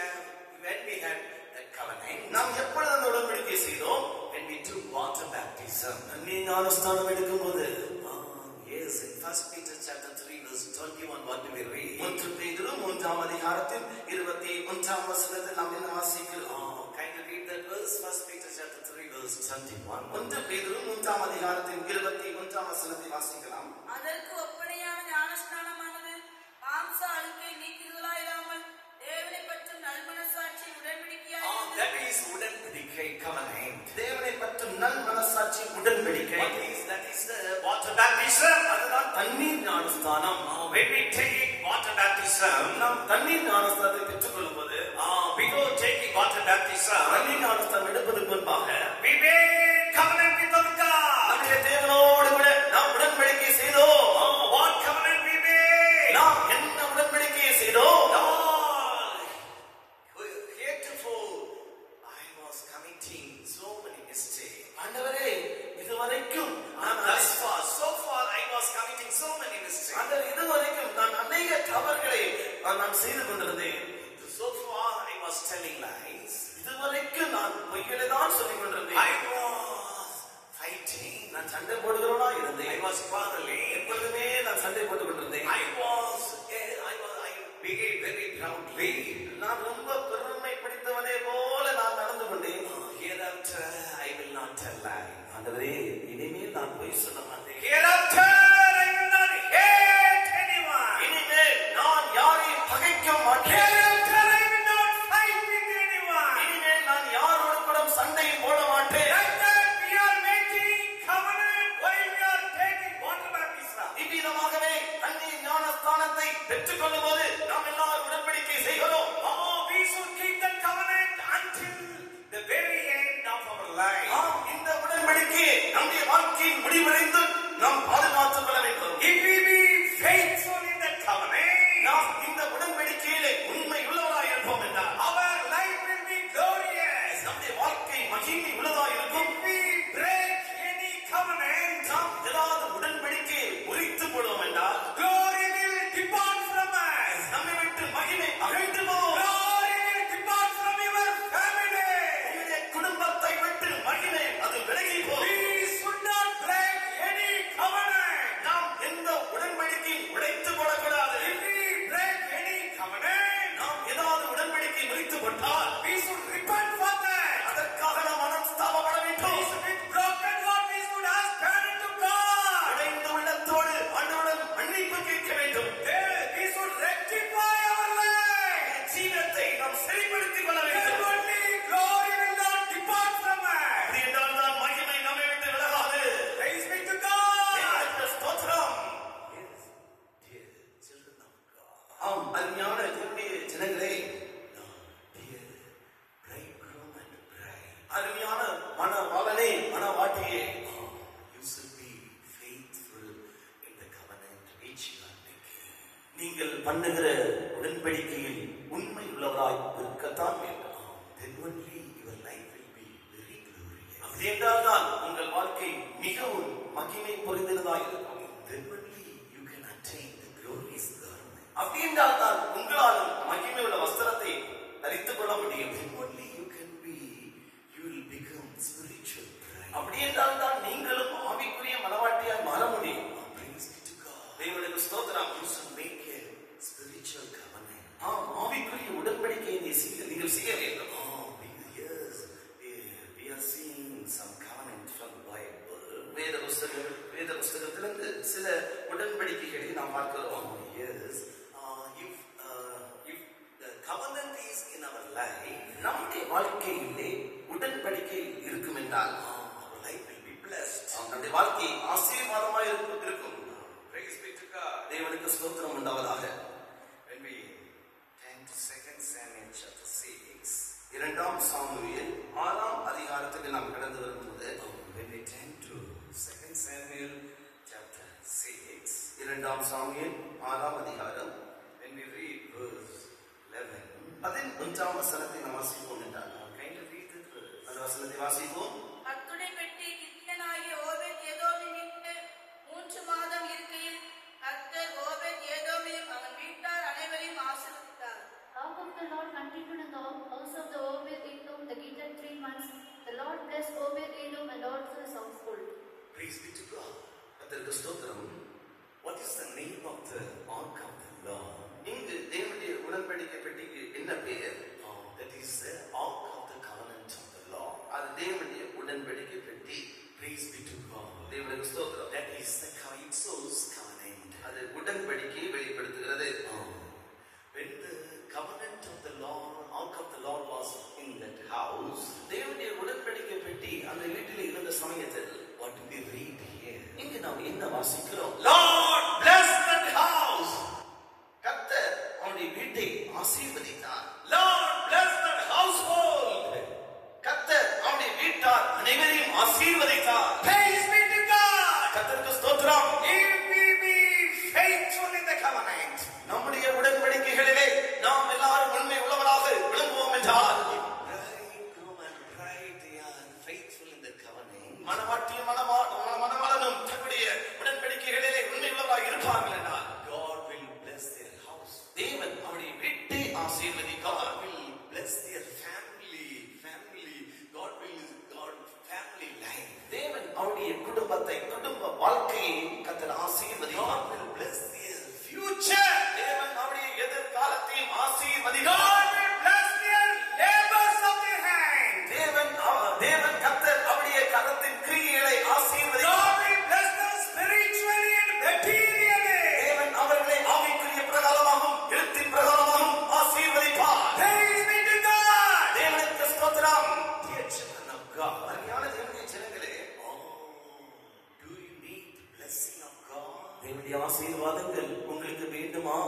we had that covenant, நாம் எப்பொழுது அந்த உடன்படிக்கை செய்தோம்? when we took water baptism. நீ ஞானஸ்தானம் எடுக்கும்போது, Yes, in 1 Peter chapter 3 verse 21, what do we read? 1 பேதுரு 3 அதிகாரத்தில் 21 வசனத்தில் நாம் என்ன வாசிக்கிறோம்? Can you read that verse? 1 Peter chapter 3 verse 21. 1 பேதுரு 3 அதிகாரத்தில் 21 வசனத்தை வாசிக்கலாம். அதற்கு ஒப்பனையான ஞானஸ்நானமானது மாம்ச அழுக்கை நீக்குதலாயிராமல் தேவனை பற்றும் நல்மனசாட்சி உடன்படிக்கையாய் That is உடன்படிக்கை covenant. தேவனை பற்றும் நல் மனசாட்சி உடன்படிக்கை. That is the water baptism. அதுதான் தண்ணீர் ஞானஸ்தானம். When we take water baptism, நாம் தண்ணீர் ஞானஸ்தானத்தை பெற்றுக் கொள்ளும்போது, before taking water baptism, தண்ணீர் ஞானஸ்தானம் எடுப்பதற்கு முன்பாக we made covenant with our God. நம்முடைய தேவனோடு கூட நாம் உடன்படிக்கை செய்தோம். What covenant we made? நாம் என்ன உடன்படிக்கையை செய்தோம்? Heretofore, I was committing so many mistakes. ஆண்டவரே, இதுவரைக்கும் நான் So far, I was committing so many mistakes. ஆண்டவர் இதுவரைக்கும் நான் அநேக தவறுகளை நான் செய்து கொண்டிருந்தேன். So far, I was telling lies. இதுவரைக்கும் நான் பொய்களை தான் சொல்லிக் கொண்டிருந்தேன். I was fighting. நான் சண்டை போடுகிறவனா இருந்தேன். I was quarreling. எப்பொழுதுமே நான் சண்டை போட்டுக் கொண்டிருந்தேன். I behaved very proudly. நான் ரொம்ப பெருமை பிடித்தவனே போல நான் நடந்து கொண்டேன். Hereafter, I will not tell lies. ஆண்டவரே, இனிமேல் நான் பொய் சொல்ல மாட்டேன். Hereafter, I will not hate anyone. இனிமேல் நான் யாரையும் பகைக்க மாட்டேன். Hereafter, I will not fight with anyone. இனிமேல் நான் யாரோடு கூட சண்டையும் போட மாட்டேன். Like that, we are making covenant while we are taking water baptism. இவ்விதமாகவே தண்ணீர் ஞானஸ்தானத்தை பெற்றுக் கொள்ளும் போது நாம் எல்லாரும் உடன்படிக்கை செய்கிறோம். We should keep that covenant until மனவாட்டியே, you should be faithful in the covenant which you are making. நீங்கள் பண்ணுகிற உடன்படிக்கையில் உண்மை உள்ளவராய் இருக்கத்தான் வேண்டும். Then only your life will be very glorious. அப்படி என்றால்தான் உங்கள் வாழ்க்கை மிகவும் மகிமை பொருந்தினதாக இருக்கும். Then only you can attain the glorious garment. அப்படி என்றால்தான் உங்களாலும் மகிமை உள்ள வஸ்திரத்தை தரித்துக் கொள்ள முடியும். Then only you will become spiritual bride. அப்படி என்றால்தான் நீங்களும் ஆவிக்குரிய மனவாட்டியாய் மாற முடியும். Praise be to God. தேவனுக்கு ஸ்தோத்திரம். You should make a spiritual covenant. ஆவிக்குரிய உடன்படிக்கையை நீங்கள் செய்ய வேண்டும். Yes, we are seeing some covenant from the Bible. வேத புஸ்தகத்திலிருந்து சில உடன்படிக்கைகளை நாம் பார்க்கிறோம். Yes, if the covenant is in our life, நம்முடைய வாழ்க்கையிலே உடன்படிக்கை இருக்கும் என்றால் our life will be blessed. நம்முடைய வாழ்க்கை ஆசீர்வாதமாய் இருக்கும். Praise be to God. தேவனுக்கு ஸ்தோத்திரம் உண்டாவதாக. When we turn to 2 Samuel chapter 6, 2 Samuel 6ஆம் அதிகாரத்துக்கு நாம் கடந்து வரும்போது, when we turn to 2 Samuel chapter 6, 2 Samuel 6ஆம் அதிகாரம் when we read verse 11, 11ஆம் வசனத்தை நாம் வாசிப்போம் என்றால், kind of read the verse. அந்த வசனத்தை வாசிப்போம். கர்த்தருடைய பெட்டி கித்தியனாகிய ஓபேத் ஏதோமின் வீட்டில் 3 மாதம் இருக்கையில் கர்த்தர் ஓபேத் ஏதோமையும் அவன் வீட்டார் அனைவரையும் ஆசீர்வதித்தார். The ark of the Lord continued in the house of the Obed-Edom the Gittite 3 months. The Lord blessed Obed-Edom and also his household. Praise be to God. கர்த்தருக்கு ஸ்தோத்திரம். What is the name of the ark of the Lord? இங்கு தேவனுடைய உடன்படிக்கை பெட்டிக்கு என்ன பெயர்? That is the ark of the covenant of the Lord. அது தேவனுடைய உடன்படிக்கை பெட்டி. Praise be to God. தேவனுக்கு ஸ்தோத்திரம். That is the Kaitsos covenant. அது உடன்படிக்கையை வெளிப்படுத்துகிறது. When the covenant of the Lord, ark of the Lord was in that house, தேவனுடைய உடன்படிக்கை பெட்டி அந்த வீட்டில் இருந்த சமயத்தில், what do we read here? இங்கு நாம் என்ன வாசிக்கிறோம்? Lord bless that house. கர்த்தர் அவனுடைய வீட்டை ஆசீர்வதித்தார். Lord bless that household. கர்த்தர் அவனுடைய வீட்டார் அனைவரையும் ஆசீர்வதித்தார். Praise be to God. கர்த்தருக்கு ஸ்தோத்திரம். If we be faithful in the covenant, நம்முடைய உடன்படிக்கைகளிலே நாம் எல்லாரும் உண்மை உள்ளவராக விளங்குவோம் என்றால், bridegroom and bride, they are faithful in the covenant. மணவாட்டியும் மணவாளனும் தன்னுடைய உடன்படிக்கைகளிலே உண்மை உள்ளவராக இருப்பார்கள் என்றால், God will bless their house. தேவன் அவருடைய வீட்டை ஆசீர்வதிப்பார். God will bless their family. God family life. தேவன் அவருடைய குடும்ப வாழ்க்கையை கர்த்தர் ஆசீர்வதிப்பார். God will bless their future. தேவன் அவருடைய எதிர்காலத்தையும் ஆசீர்வதிப்பார். God will bless their labors of their hand. தேவன் கர்த்தர் அவருடைய கரத்தின் கிரியைகளை ஆசீர்வதிப்பார். God will bless them spiritually and materially. தேவன் அவர்களை ஆவிக்குரிய பிரகாரமாகவும் எழுத்தின் பிரகாரமாகவும் ஆசீர்வதிப்பார். Praise be to God. தேவனுக்கு ஸ்தோத்திரம். Dear children of God, அருமையான தேவனுடைய ஜனங்களே, do you need blessing of God? தேவனுடைய ஆசீர்வாதங்கள் உங்களுக்கு வேண்டுமா?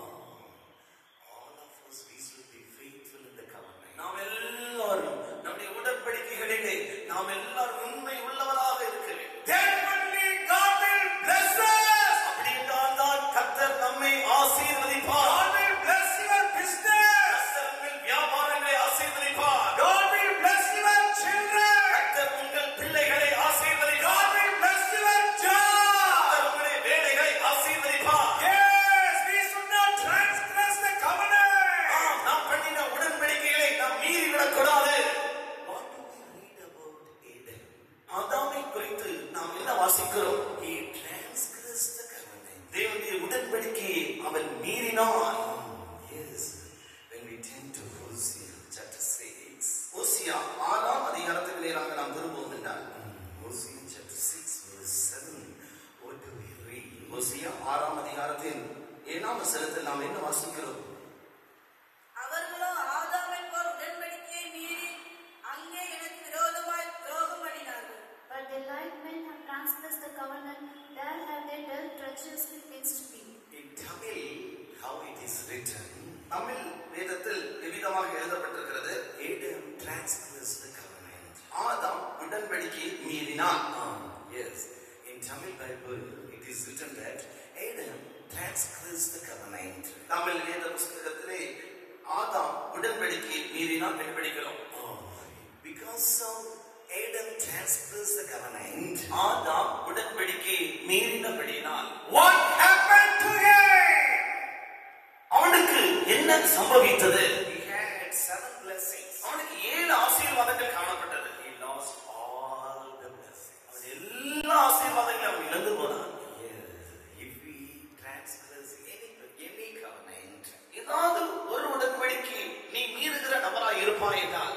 All of us, we should be faithful in the covenant. நாம் எல்லாரும் நம்முடைய உடன்படிக்கைகளிலே நாம் எல்லாரும் உண்மை உள்ளவராக இருக்க வேண்டும். Then only God will bless us. அப்படி என்றால் தான் கர்த்தர் நம்மை ஆசீர்வதிப்பார். God will bless your business. கர்த்தர் உங்கள் வியாபாரங்களை ஆசீர்வதிப்பார். God will bless your children. கர்த்தர் உங்கள் பிள்ளைகளை God ஆசீர்வதிப்பார். will bless your job. கர்த்தர் உங்களுடைய வேலைகளை ஆசீர்வதிப்பார். Yes, we should not transgress the covenant. நாம் பண்ணின உடன்படிக்கைகளை நாம் மீறிவிடக் கூடாது. What do we read about Adam? ஆதாமை குறித்து நாம் என்ன வாசிக்கிறோம்? He transgressed the covenant. தேவனுடைய உடன்படிக்கையை அவன் மீறினான். Yes, when we turn to Hosea chapter 6, ஓசியா 6ஆம் அதிகாரத்துக்கு நேராக நாம் திரும்புவோம் என்றால், Hosea chapter 6 verse 7, what do we read? ஓசியா 6ஆம் அதிகாரத்தின் 7ஆம் வசனத்தில் நாம் என்ன வாசிக்கிறோம்? அவர்களோ ஆதாமைப் போல் உடன்படிக்கையை மீறி அங்கே எனக்கு விரோதமாய் துரோகம் பண்ணினார்கள். But they like men have transgressed the covenant, there have they dealt treacherously against me. In Tamil, how it is written, Tamil வேதத்தில் எவ்விதமாக எழுதப்பட்டிருக்கிறது? Adam transgressed the covenant. ஆதாம் உடன்படிக்கை மீறினான். Yes, in Tamil Bible it is written that Adam transgressed the covenant. Tamil வேத புஸ்தகத்திலே ஆதாம் உடன்படிக்கை மீறினான் என்று படிக்கிறோம். Because of Adam transgressed the covenant, ஆதாம் உடன்படிக்கை மீறினபடியினால் what happened to him? அவனுக்கு என்ன சம்பவித்தது? He had 7 blessings. அவனுக்கு 7 ஆசீர்வாதங்கள் காணப்பட்டது. He lost all the blessings. அவன் எல்லா ஆசீர்வாதங்களையும் அவன் இழந்து போனான். Yes, if we transgress any covenant, ஏதாவது ஒரு உடன்படிக்கை நீ மீறுகிற நபராய் இருப்பாய் என்றால்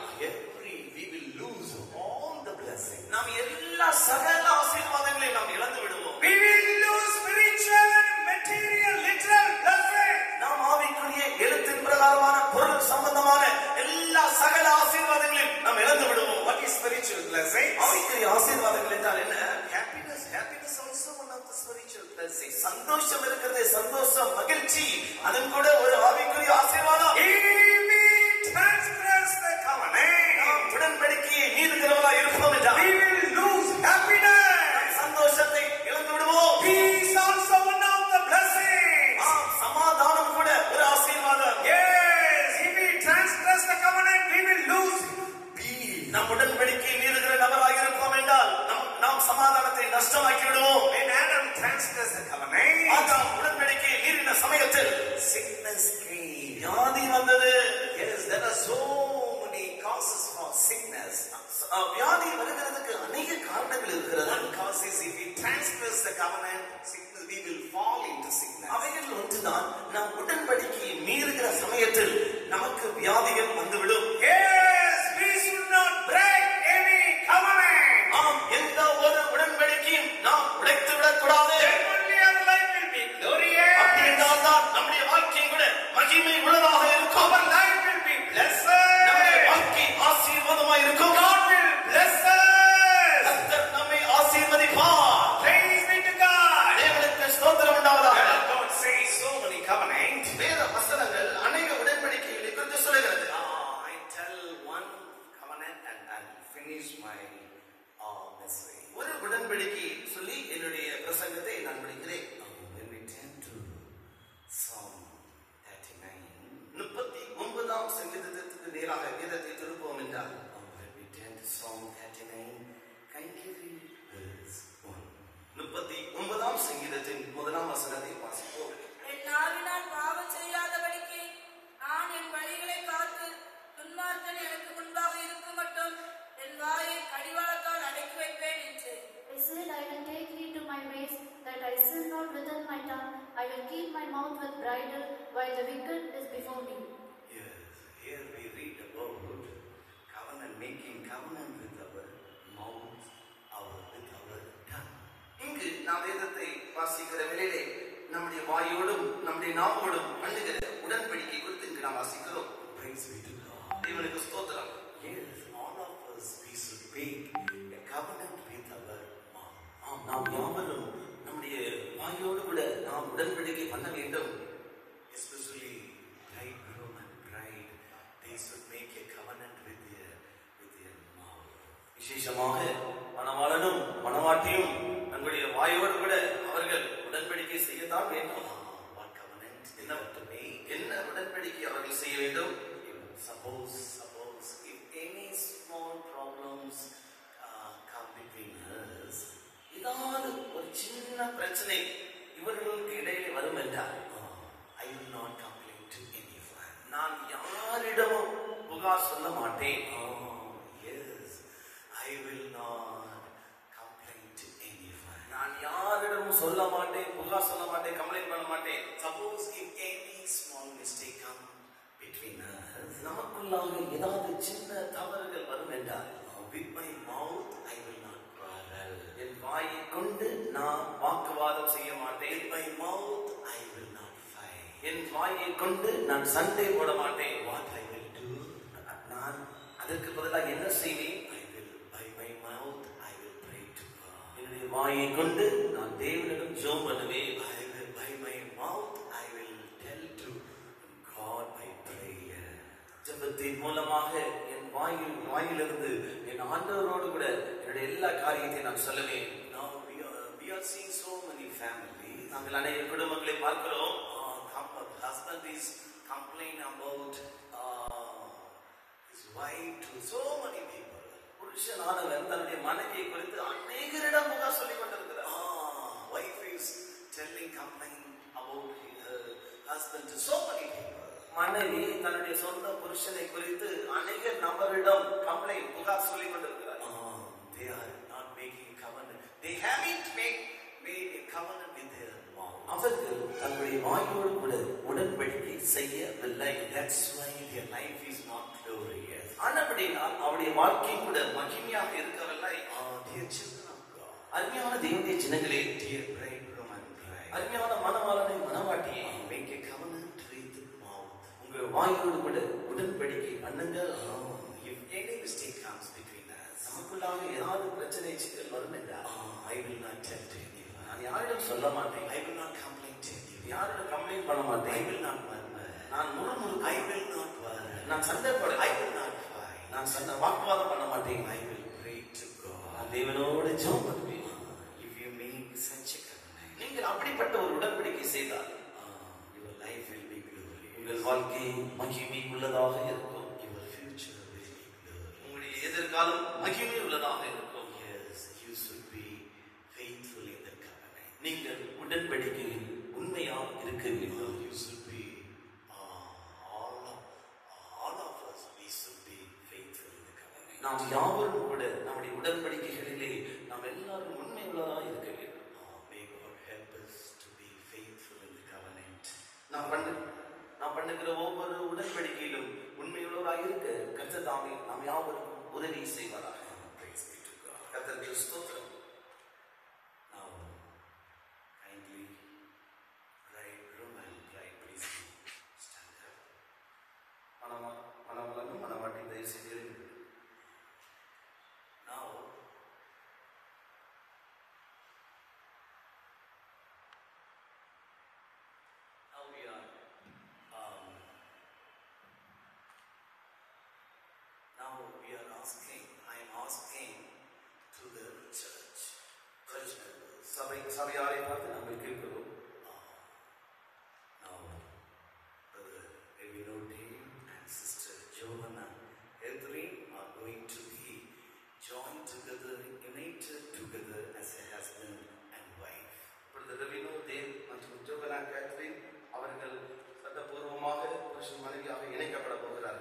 we will lose all the blessings. நாம் எல்லா சகல ஆசீர்வாதங்களையும் நாம் இழந்து விடுவோம். We will lose spiritual and material literal blessings. நாம் ஆவிக்குரிய எழுத்தின் பிரகாரமான பொருள் சம்பந்தமான எல்லா சகல ஆசீர்வாதங்களையும் நாம் இழந்து விடுவோம். What is spiritual blessing? ஆவிக்குரிய ஆசீர்வாதங்கள் என்றால் என்ன? Happiness also one of the spiritual blessings. சந்தோஷம் இருக்கிறது, சந்தோஷம், மகிழ்ச்சி, அதுவும் கூட ஒரு ஆவிக்குரிய ஆசீர்வாதம். If we transgress the covenant, நாம் உடன்படிக்கையை மீறுகிறவர்களா இருப்போம் என்றால் we will lose happiness. சந்தோஷத்தை இழந்து விடுவோம். Peace also one of the blessings. சமாதானம் கூட ஒரு ஆசீர்வாதம். Yes, if we transgress the covenant, we will lose peace. நம் உடன்படிக்கை மீறுகிற நபராக இருப்போம் என்றால் நாம் சமாதானத்தை நஷ்டமாக்கி விடுவோம். When Adam transgressed the covenant, ஆதாம் உடன்படிக்கையை மீறின சமயத்தில் sickness came. வியாதி வந்தது. Yes, there are so many causes for sickness. வியாதி வருகிறதுக்கு அநேக காரணங்கள் இருக்கிறது. One cause is if we transgress the covenant, sickness, we will fall into sickness. அவைகள் ஒன்றுதான், நாம் உடன்படிக்கையை மீறுகிற சமயத்தில் நமக்கு வியாதிகள் வந்துவிடும். Yes, we should not break any covenant. ஆம், எந்த ஒரு உடன்படிக்கையும் நாம் உடைத்து விடக்கூடாது. Then only our life will be glorious. அப்படி என்றால் தான் நம்முடைய வாழ்க்கை கூட மகிமை உள்ளதாக இருக்கும். Our life will be blessed. நம்முடைய வாழ்க்கை ஆசீர்வாதமாய் இருக்கும். God will bless us. கர்த்தர் நம்மை ஆசீர்வதிப்பார். Praise be to God. தேவனுக்கு ஸ்தோத்திரம் உண்டாவதாக. God says so many covenants. வேத வசனங்கள் அநேக உடன்படிக்கைகளை குறித்து சொல்லுகிறது. I tell one covenant and I'll finish my message. ஒரு உடன்படிக்கை சொல்லி என்னுடைய பிரசங்கத்தை நான் முடிக்கிறேன். When we turn to Psalm 39, 39ஆம் சங்கீதத்திற்கு நேராக வேதத்தை திருப்புவோம் என்றால் when we turn to Psalm 39, kindly read verse 1. 39ஆம் சங்கீதத்தின் 1ஆம் வசனத்தை வாசிப்போம். என் நாவினால் பாவம் செய்யாதபடிக்கு நான் என் வழிகளை காத்து துன்மார்க்கன் எனக்கு முன்பாக இருக்கும் மட்டும் என் வாயை கடிவாளத்தால் அடக்கி வைப்பேன் என்று. I said, I will take heed to my ways, that I sin not within my tongue. I will keep my mouth with bridle, while the wicked is before me. Yes, here we read about covenant, making covenant with our mouth, with our tongue. இங்கு நாம் வேதத்தை வாசிக்கிற வேளையிலே நம்முடைய வாயோடும் நம்முடைய நாவோடும் பண்ணுகிற உடன்படிக்கை குறித்து இங்கு நாம் வாசிக்கிறோம். Praise be to God. தேவனுக்கு ஸ்தோத்திரம். Yes, all of us, we should make a covenant with our mouth. ஆம், நாம் யாவரும் நம்முடைய வாயோடு கூட நாம் உடன்படிக்கை பண்ண வேண்டும். Especially bridegroom and bride, they should make a covenant with their mouth. விசேஷமாக மணவாளனும் மணவாட்டியும் தங்களுடைய வாயோடு கூட அவர்கள் உடன்படிக்கை செய்யத்தான் வேண்டும். What covenant they have to make? என்ன உடன்படிக்கை அவர்கள் செய்ய வேண்டும்? Suppose if any small problems come between us, ஏதாவது ஒரு சின்ன பிரச்சனை இவர்களுக்கு இடையிலே வரும் என்றால் I will not complain to anyone. நான் யாரிடமும் புகார் சொல்ல மாட்டேன். Yes, I will not complain to anyone. நான் யாரிடமும் சொல்ல மாட்டேன், புகார் சொல்ல மாட்டேன், கம்ப்ளைண்ட் பண்ண மாட்டேன். Suppose if any small mistake come between us, நமக்குள்ளாக ஏதாவது சின்ன தவறுகள் வரும் என்றால் with my mouth I will not quarrel. என் வாயை கொண்டு நான் வாக்குவாதம் செய்ய மாட்டேன். With my mouth I will not fight. என் வாயை கொண்டு நான் சண்டை போட மாட்டேன். What I will do? நான் அதற்கு பதிலாக என்ன செய்வேன்? I will, by my mouth I will pray to God. என்னுடைய வாயை கொண்டு நான் தேவனிடம் ஜெபம் பண்ணுவேன். I will, by my mouth I will tell to God by prayer. ஜெபத்தின் மூலமாக என் வாயிலிருந்து என் ஆண்டவரோடு கூட என்னுடைய எல்லா காரியத்தையும் நான் சொல்லுவேன். Now we are seeing so many families. நாங்கள் அநேக குடும்பங்களை பார்க்கிறோம். Husband is complaining about his wife to so many people. புருஷனானவன் தன்னுடைய மனைவியை குறித்து அநேகரிடம் புகார் சொல்லிக் கொண்டிருக்கிறார். Wife is complaining about her husband to so many people. மனைவி தன்னுடைய சொந்த புருஷனை குறித்து அநேக நபரிடம் கம்ப்ளைண்ட் புகார் சொல்லிக் கொண்டிருக்கிறார். They are not making covenant. They haven't made a covenant with their mouth. அவர்கள் தங்களுடைய வாயோடு கூட உடன்படிக்கை செய்யவில்லை. That's why their life is not glorious. ஆனபடியால் அவருடைய வாழ்க்கை கூட மகிமையாக இருக்கவில்லை. Dear children of God, அருமையான தேவனுடைய ஜனங்களே, dear bridegroom and bride, அருமையான மணவாளனை மணவாட்டியை, make a covenant with the mouth. உங்கள் வாயோடு கூட உடன்படிக்கை பண்ணுங்க. If any mistake comes between us, நமக்குள்ளாக ஏதாவது பிரச்சனை சிக்கல் வரும் என்றால் I will not tell to anyone. நான் யாரிடம் சொல்ல மாட்டேன். I will not complain to anyone. யாரிடம் கம்ப்ளைண்ட் பண்ண I மாட்டேன். will not murmur. நான் முறுமுறு, I will not worry. நான் சண்டைப்பட, I will not fight. நான் சண்டை வாக்குவாதம் பண்ண மாட்டேன். I will pray to God. நான் தேவனோடு ஜெபம் பண்ணுவேன். If you make such a covenant, நீங்கள் அப்படிப்பட்ட ஒரு உடன்படிக்கை செய்தால் your life will be glorious. உங்கள் வாழ்க்கை மகிமை உள்ளதாக இருக்கும். Your future will be glorious. உங்களுடைய எதிர்காலம் மகிமை உள்ளதாக இருக்கும். Yes, you should be faithful in the covenant. நீங்கள் உடன்படிக்கையில் உண்மையாக இருக்க வேண்டும். You should be all of us. We should be faithful in the covenant. நாம் யாவரும் கூட நம்முடைய உடன்படிக்கைகளிலே நாம் எல்லாரும் உண்மை உள்ளதாக இருக்க வேண்டும். May God help us to be faithful in the covenant. நாம் பண்ணுகிற ஒவ்வொரு உடன்படிக்கையிலும் உண்மையுள்ளவராக இருக்க கர்த்தர் தாமே நாம் யாவரும் உதவி செய்வாராக. Praise be to God. கர்த்தருக்கு ஸ்தோத்திரம். Now, kindly, bridegroom and bride, please stand up. மணவாளனும் மணவாட்டி தயவு செய்து Now we are asking. I am asking to the church members. சபையாரை பார்த்து நாங்கள் கேட்கிறோம். Now, Brother Revino Dave and Sister Johanna Catherine are going to be joined together, united together as a husband and wife. Brother Revino Dave மற்றும் ஜோகனா கேத்ரின் அவர்கள் சட்டபூர்வமாக புருஷன் மனைவியாக இணைக்கப்பட போகிறார்கள்.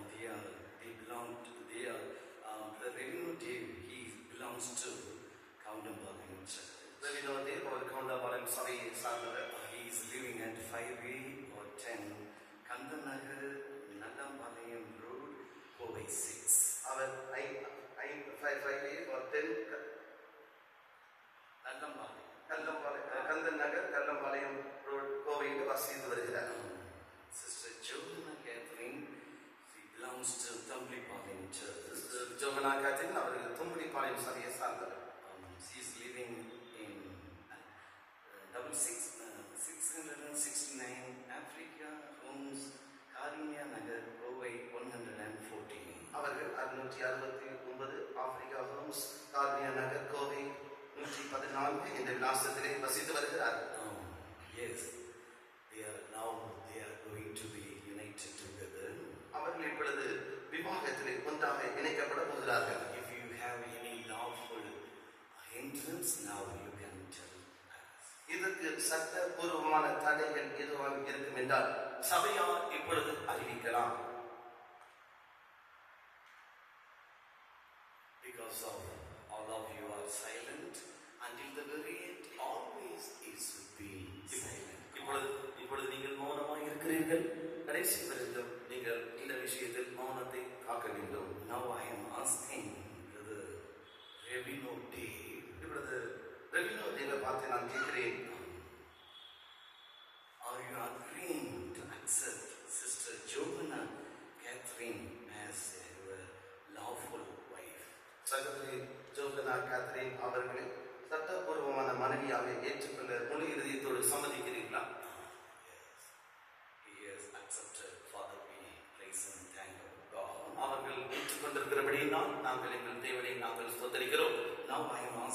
Brother Revino Dave, he belongs to Kaundampalayam Church. Revino Dave அவர் கவுண்டம்பாளையம் சபையை சார்ந்தவர். He is living at 5A or 10 Kandanagar, Nadampalayam Road, Kovai 6. அவர் 5A or 10 Kandhan Nagar Kallampalayam road கோவைக்கு வசித்து வருகிறார். Sister Johanna Catherine, she belongs to Thumblypalayam Church. Johanna Catherine அவர்கள் தும்புடிப்பாளையம் சபையை சார்ந்தவர். She is living in 669 Africa Homes, Karunya Nagar, Kovai 114. அவர்கள் 669 ஆப்பிரிக்கா ஹோம்ஸ் கார்னியா நகர் கோவை 114 என்ற விலாசத்திலே வசித்து வருகிறார்கள். Yes, they are going to be united together. அவர்கள் இப்பொழுது விவாகத்திலே ஒன்றாக இணைக்கப்பட போகிறார்கள். If you have any lawful hindrance, now you can tell us. இதற்கு சட்டபூர்வமான தடைகள் எதுவாக இருக்கும் என்றால் சபையார் இப்பொழுது அறிவிக்கலாம். Because of all of you are silent until the very end, always it should be silent. இப்பொழுது நீங்கள் மௌனமாக இருக்கிறீர்கள். கடைசி வரைக்கும் நீங்கள் இந்த விஷயத்தில் மௌனத்தை காக்க வேண்டும். Now I am asking Brother Revino Dave. இப்பொழுது ரெவினோ தேவை பார்த்து நான் கேட்கிறேன். Are you agreeing to accept Sister Johanna Catherine as your lawful wife? சகோதரி ஜோகனா கேத்ரின் அவர்களை சட்டபூர்வமான மனைவியாக ஏற்றுக்கொள்ள முழு இதயத்தோடு சம்மதிக்கிறீர்களா? He has accepted. Father, we praise and thank God. அவர்கள் ஏற்றுக்கொள்ள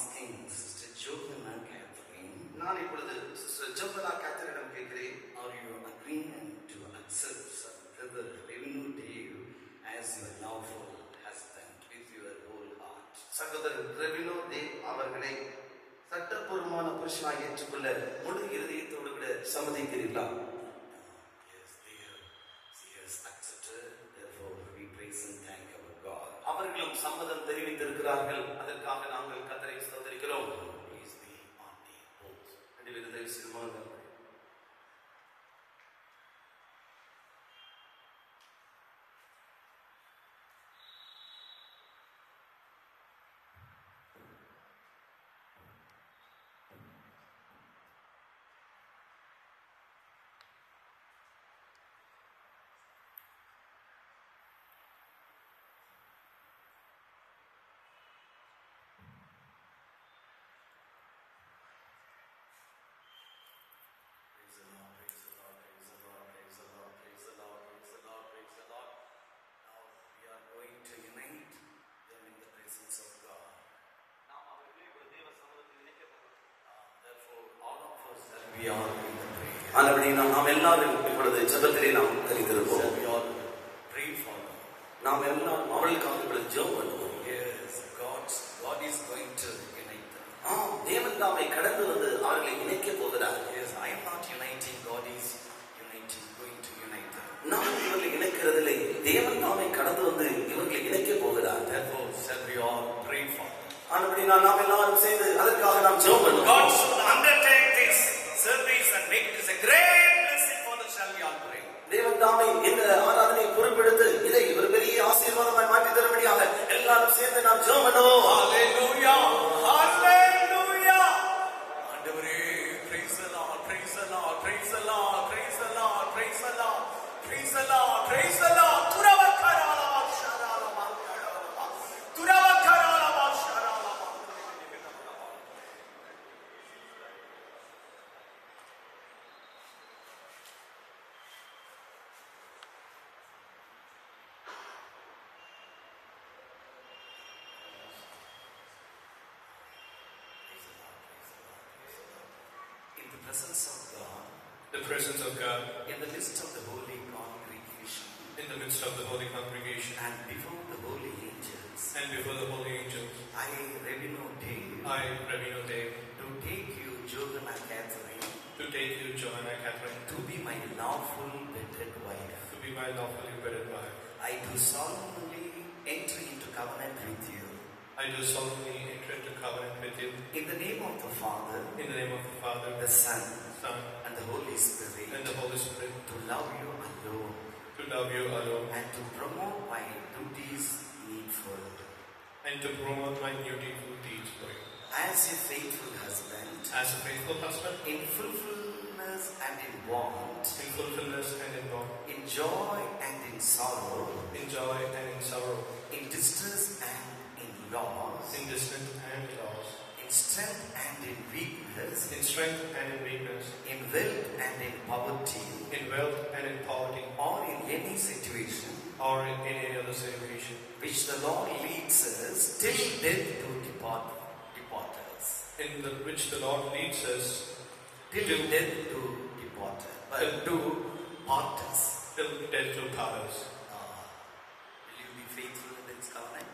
asking Sister Johanna Catherine, நான் இப்பொழுது சிஸ்டர் ஜோகனா கேத்தரிடம் கேட்கிறேன், are you agreeing to accept Brother Revenu Dave as your lawful husband with your whole heart? சகோதரர் ரெவினோ தேவ் அவர்களை சட்டப்பூர்வமான புருஷனாக ஏற்றுக்கொள்ள முழு இருதயத்தோடு கூட சம்மதிக்கிறீர்களா? Yes, she has accepted. Therefore, we praise and thank our God. அவர்களும் சம்மதம் தெரிவித்திருக்கிறார்கள். அதற்காக நாங்கள் கர்த்தரை ஸ்தோத்திரிக்கிறோம். Please be on the both. ரெண்டு பேரும் தயவு செய்து வாங்க. Praise the Lord, praise the Lord, praise the Lord, praise the Lord, praise the Lord, praise the Lord, praise the Lord. Now we are going to unite them in the presence of God. Therefore, all of us that we are in the prayer. ஆனபடியால் நாம் எல்லாரும் இப்பொழுது ஜெபத்திலே நாம் தெரிந்திருப்போம். We all pray for them. நாம் எல்லாரும் அவர்களுக்காக இப்பொழுது ஜெபம் பண்ணுவோம். Yes, God is going to unite them. தேவன் தாமே கடந்து வந்து அவர்களை இணைக்க போகிறார். Yes, I am not uniting. God is uniting, going to unite them. நான் இவர்களை இணைக்கிறதில்லை, தேவன் தாமே கடந்து வந்து இவர்களை இணைக்க போகிறார். Therefore, shall we all pray for them? ஆனபடியால் நாம் எல்லாரும் சேர்ந்து அதற்காக நாம் ஜெபம் பண்ணுவோம். God should undertake this service and make it a great blessing for the shall we all pray. தேவன் தாமே இந்த ஆராதனை பொறுப்பெடுத்து இதை ஒரு பெரிய ஆசீர்வாதமாய் மாற்றி தரும்படியாக எல்லாரும் சேர்ந்து நாம் ஜெபம் பண்ணுவோம். Hallelujah, hallelujah. ஆண்டவரே, praise the Lord, praise the Lord, praise the Lord, praise the Lord, praise the Lord, praise the Lord, praise the Lord. துரவக்கராலா ஷராலா துரவக்கராலா ஷராலா. In the presence of God, The presence of God, in the midst of the holy congregation, in the midst of the holy congregation, and before the holy angels, and before the holy angels, I, Revenu Dave, I, Revenu Dave, to take you, Johanna Catherine, to take you, Johanna Catherine, to be my lawful wedded wife. to be my lawfully wedded wife. I do solemnly enter into covenant with you. I do solemnly enter into covenant with you, In the name of the Father, in the name of the Father, the Son, Son, and the Holy Spirit, and the Holy Spirit, to love you alone to love you alone, and to promote my duties needful. and to promote my beautiful deeds for you. As a faithful husband, As a faithful husband, in fulfillment and in want, in fulfillment and in want, in joy and in sorrow, in joy and in sorrow, in distress and in loss, in distance and loss, in strength and in weakness, in strength and in weakness, in wealth and in poverty, in wealth and in poverty, or in any situation or in any other situation, which the Lord leads us till death to depart us. in which the Lord leads us Till death to depart us. To part us. till death to part us. Will you be faithful in this covenant?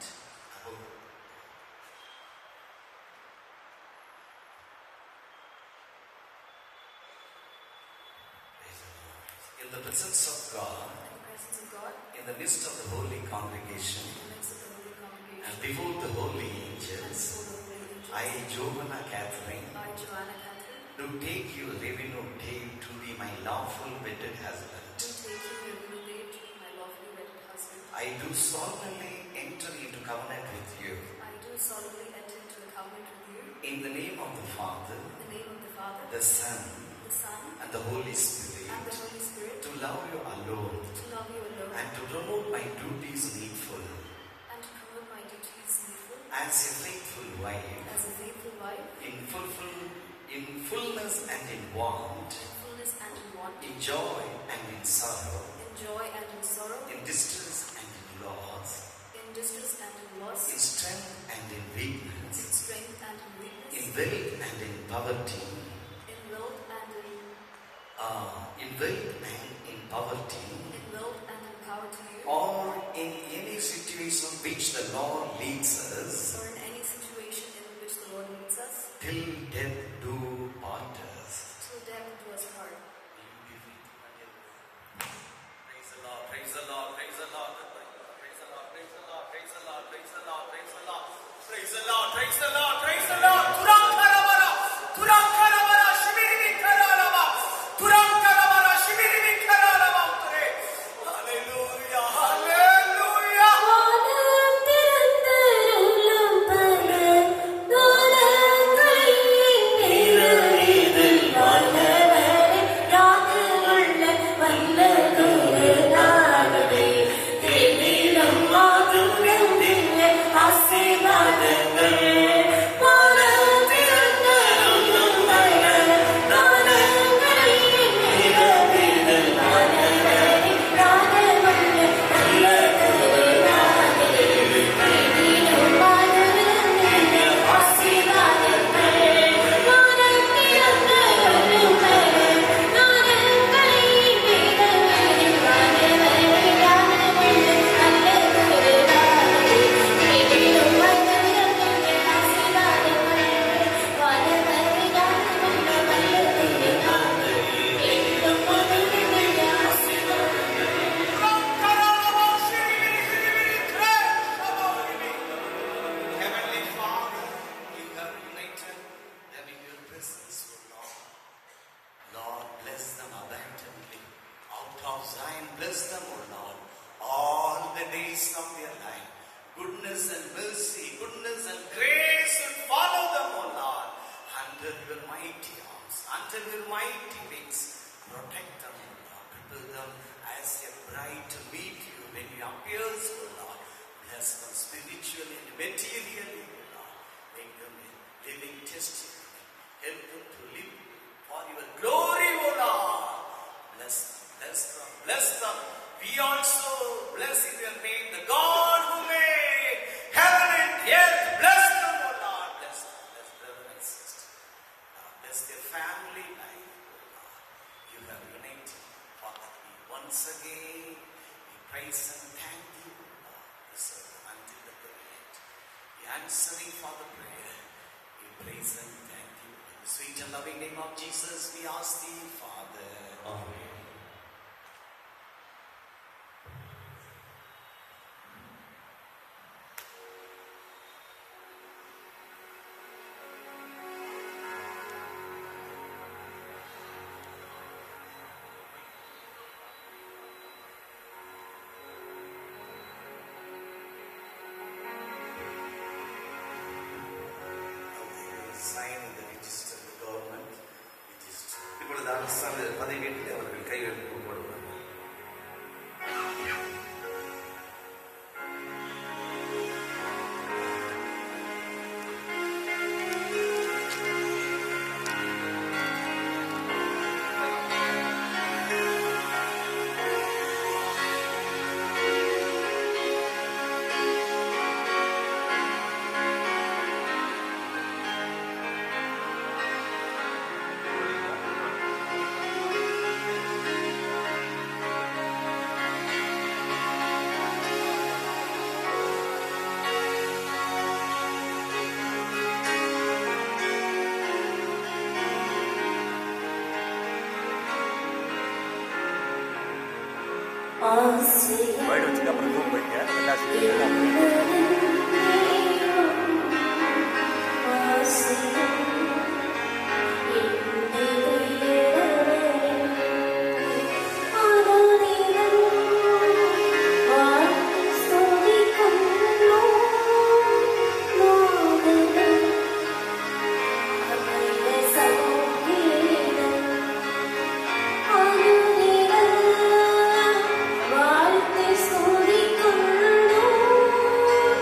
In the presence of God, In the presence of God, in the midst of the holy congregation, in the midst of the holy congregation, and before the holy and angels, before the holy angels, I, Johanna Catherine, I, Johanna Catherine, do take you, Revenu Dave, to be my lawful wedded husband. do take you, Revenu Dave, to be my lawfully wedded husband. I do solemnly enter into covenant with you. I do solemnly enter into a covenant with you, In the name of the Father, in the name of the Father, the Son, the Son, and the Holy Spirit, and the Holy Spirit, to love you alone to love you alone, and to promote my duties needful and to promote my duties needful, as a faithful wife, as a faithful wife, in fullness and in want, in fullness and in want, in joy and in sorrow, in joy and in sorrow, in distress and in loss, in distress and in loss, in strength and in weakness, strength and in weakness, in wealth and in poverty, in wealth and in poverty, or or in any situation which the Lord leads us, in any situation in which the Lord leads us, till death do part us. till death do us part. Praise the Lord, praise the Lord, praise the Lord, praise the Lord, praise the Lord, praise the Lord, praise the Lord, praise the Lord, praise the Lord, praise the Lord, praise the Lord. Turankaravara, Shiviri Karalava, Turankaravara, Shiviri Karalava. Hallelujah, hallelujah. அரசாங்க பதிவேட்டில் அவர்கள் கையெழுத்து போடுவார்கள். Why don't you come and go with me? வாழ்த்து சூடிக்கொள்ளோ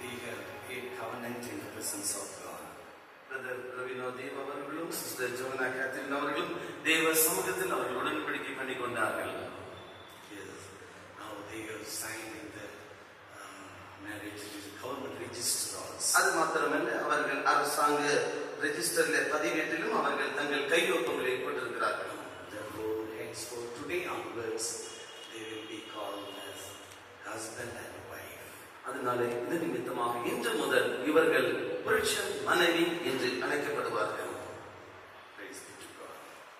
we have a covenant in the presence of God. Brother Ravino Dev அவர்களும் சிஸ்டர் ஜோனா கேத்ரின் அவர்களும் தேவ சமூகத்தில் அவர்கள் உடன்படிக்கை பண்ணி கொண்டார்கள். Yes. Now they have signed in the marriage government register also. அது மாத்திரமல்ல, அவர்கள் அரசாங்க ரெஜிஸ்டர்ல பதிவேட்டிலும் அவர்கள் தங்கள் கையொப்பங்களை போட்டிருக்கிறார்கள். Therefore, henceforth today onwards, they will be called as husband and wife. அதனால இது நிமித்தமாக இன்று முதல் இவர்கள் புருஷன் மனைவி என்று அழைக்கப்படுவார்கள். Praise be to God.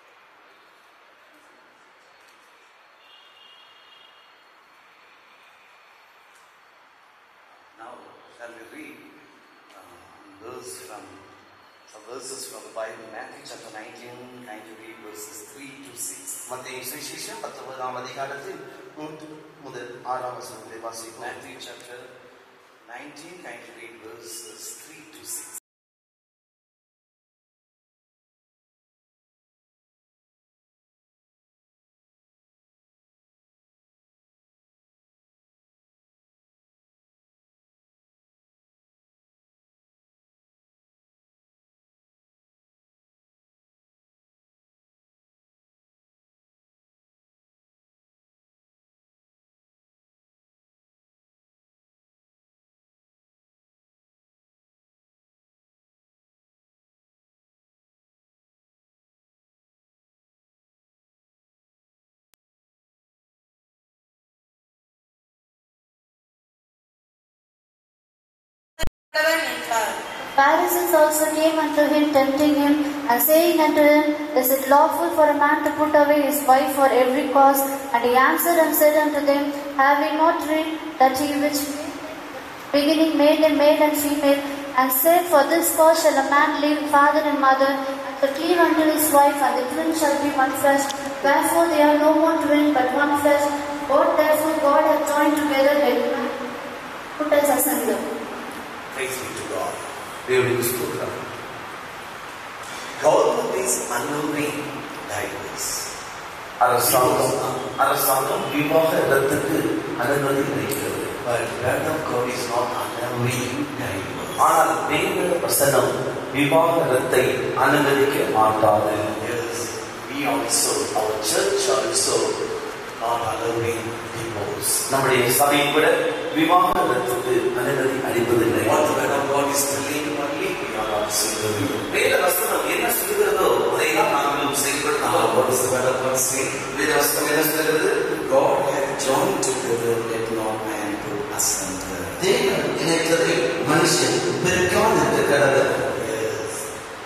Now, shall we read some verses from the Bible, Matthew chapter 19, kind to read verses 3 to 6. மத்தேயு சுவிசேஷம் 19ஆம் அதிகாரத்தில் 3 முதல் 6ஆம் வசனத்தை வாசிப்போம். Matthew chapter 19, kind to read verses 3 to 6. Pharisees also came unto him, tempting him, and saying unto him, Is it lawful for a man to put away his wife for every cause? And he answered and said unto them, Have ye not read that he which beginning made him male and female, and said, For this cause shall a man leave father and mother, and to cleave unto his wife, and the twins shall be one flesh. Wherefore they are no more twin, but one flesh. Both therefore God hath joined together, let no man put us asunder. Praise be to God. தேவனுக்கு ஸ்தோத்திரம். Government is allowing divorce. அரசாங்கம் விவாகரத்துக்கு அனுமதி அளிக்கிறது. But word of God is not allowing divorce. ஆனால் தேவ வசனம் விவாகரத்தை அனுமதிக்க மாட்டாது. Yes, we also, our church also not allowing divorce. நம்முடைய சபை கூட விவாகரத்துக்கு அனுமதி அளிப்பதில்லை. What the word of God is telling only, we are also doing. வேத வசனம் என்ன சொல்கிறதோ அதை நாங்களும் செயல்படுத்தலாம். What is the word of God saying? வேத வசனம் என்ன சொல்கிறது? God hath joined together, let no man put asunder. தேவன் இணைத்ததை மனுஷன் பிரிக்காதிருக்க கடவுள். Yes.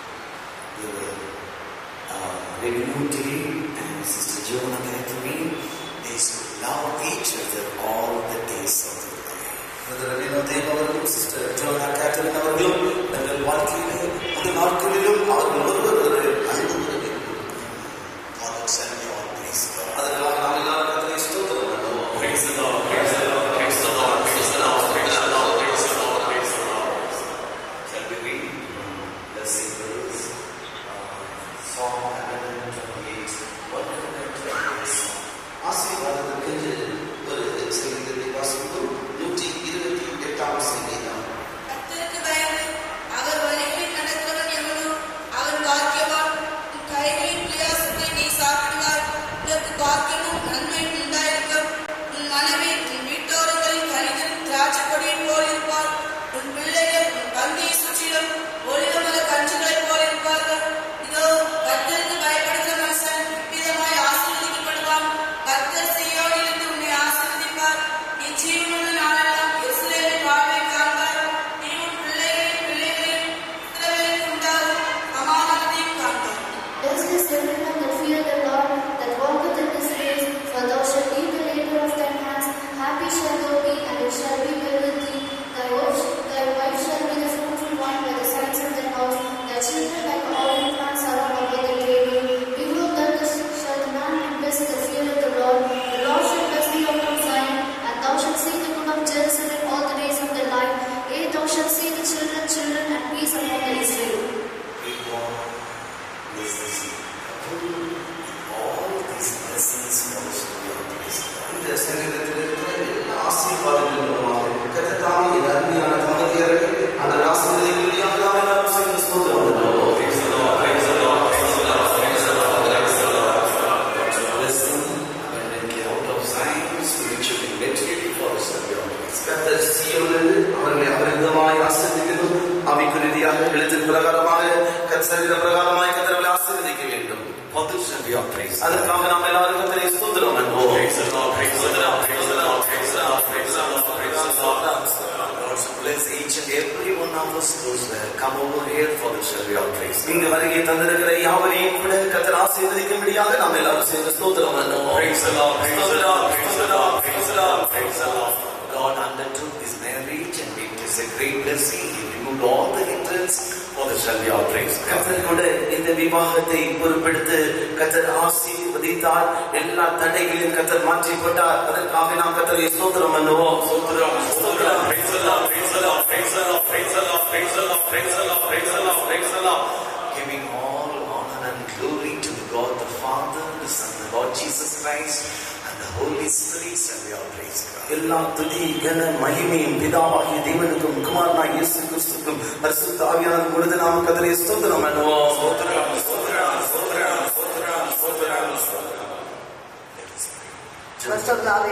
Revenuti and Sister Joanna Catherine, they should love each other all the days of their life. Brother Ravino Dev அவர்களும் சிஸ்டர் ஜோனா கேத்ரின் அவர்களும் தங்கள் வாழ்க்கையிலே அந்த நாட்களிலும் அவர்கள் ஒருவரை அன்பு God send you all praise God. அதற்காக நாம் எல்லாரும் கர்த்தரை ஸ்தோத்திரம் பண்ணுவோம். Praise the Lord, praise the Lord, praise the Lord, praise the Lord, praise the Lord, praise the Lord, praise the Lord. Shall we read the singles? Psalm 128. What is the song? ஆசீர்வாதத்திற்கு ஒரு செய்தியை வாசிப்போம். 128ஆம் சங்கீதம். கர்த்தருக்கு பயந்து அவர் வழிகளில் நடக்கிறவன் எவனோ அவன் பிரகாரமாக சரீர பிரகாரமாய் கர்த்தரை ஆசீர்வதிக்க வேண்டும். For this shall be our praise. அதற்காக நாம் எல்லாரும் கர்த்தரை ஸ்தோத்திரம் பண்ணுவோம். Praise the Lord, praise the Lord, praise the Lord, praise the Lord, praise the Lord, praise the Lord. Lord, bless each and every one of us who's come over here for this shall be our praise. இங்கு வருகை தந்திருக்கிற யாவரையும் கூட கர்த்தர் ஆசீர்வதிக்கும்படியாக நாம் எல்லாரும் சேர்ந்து ஸ்தோத்திரம் பண்ணுவோம். Praise the Lord, praise the Lord, praise the Lord, praise the Lord, praise the Lord. God undertook this marriage and it is a great blessing. He removed all the hindrance. For this shall be our praise. கர்த்தர் கூட இந்த விவாகத்தை பொறுப்பெடுத்து கர்த்தர் ஆசீர்வதித்தார். எல்லா தடைகளையும் கர்த்தர் மாற்றி போட்டார். அதற்காக நாம் கர்த்தரை ஸ்தோத்திரம் பண்ணுவோம். Praise the Lord, praise the Lord, praise the Lord, praise the Lord, praise the Lord, praise the Lord, praise the Lord, praise the Lord. Giving all honor and glory to the God the Father, the Son, the Lord Jesus Christ, and the Holy Spirit shall be our praise. எல்லா துதி கன மகிமையும் பிதாவாகிய தேவனுக்கும் குமாரனாகிய இயேசு கிறிஸ்துவுக்கும் பரிசுத்த ஆவியானவர் முழுது நாம் கர்த்தரை ஸ்தோத்திரம் பண்ணுவோம். ஸ்தோத்திரம்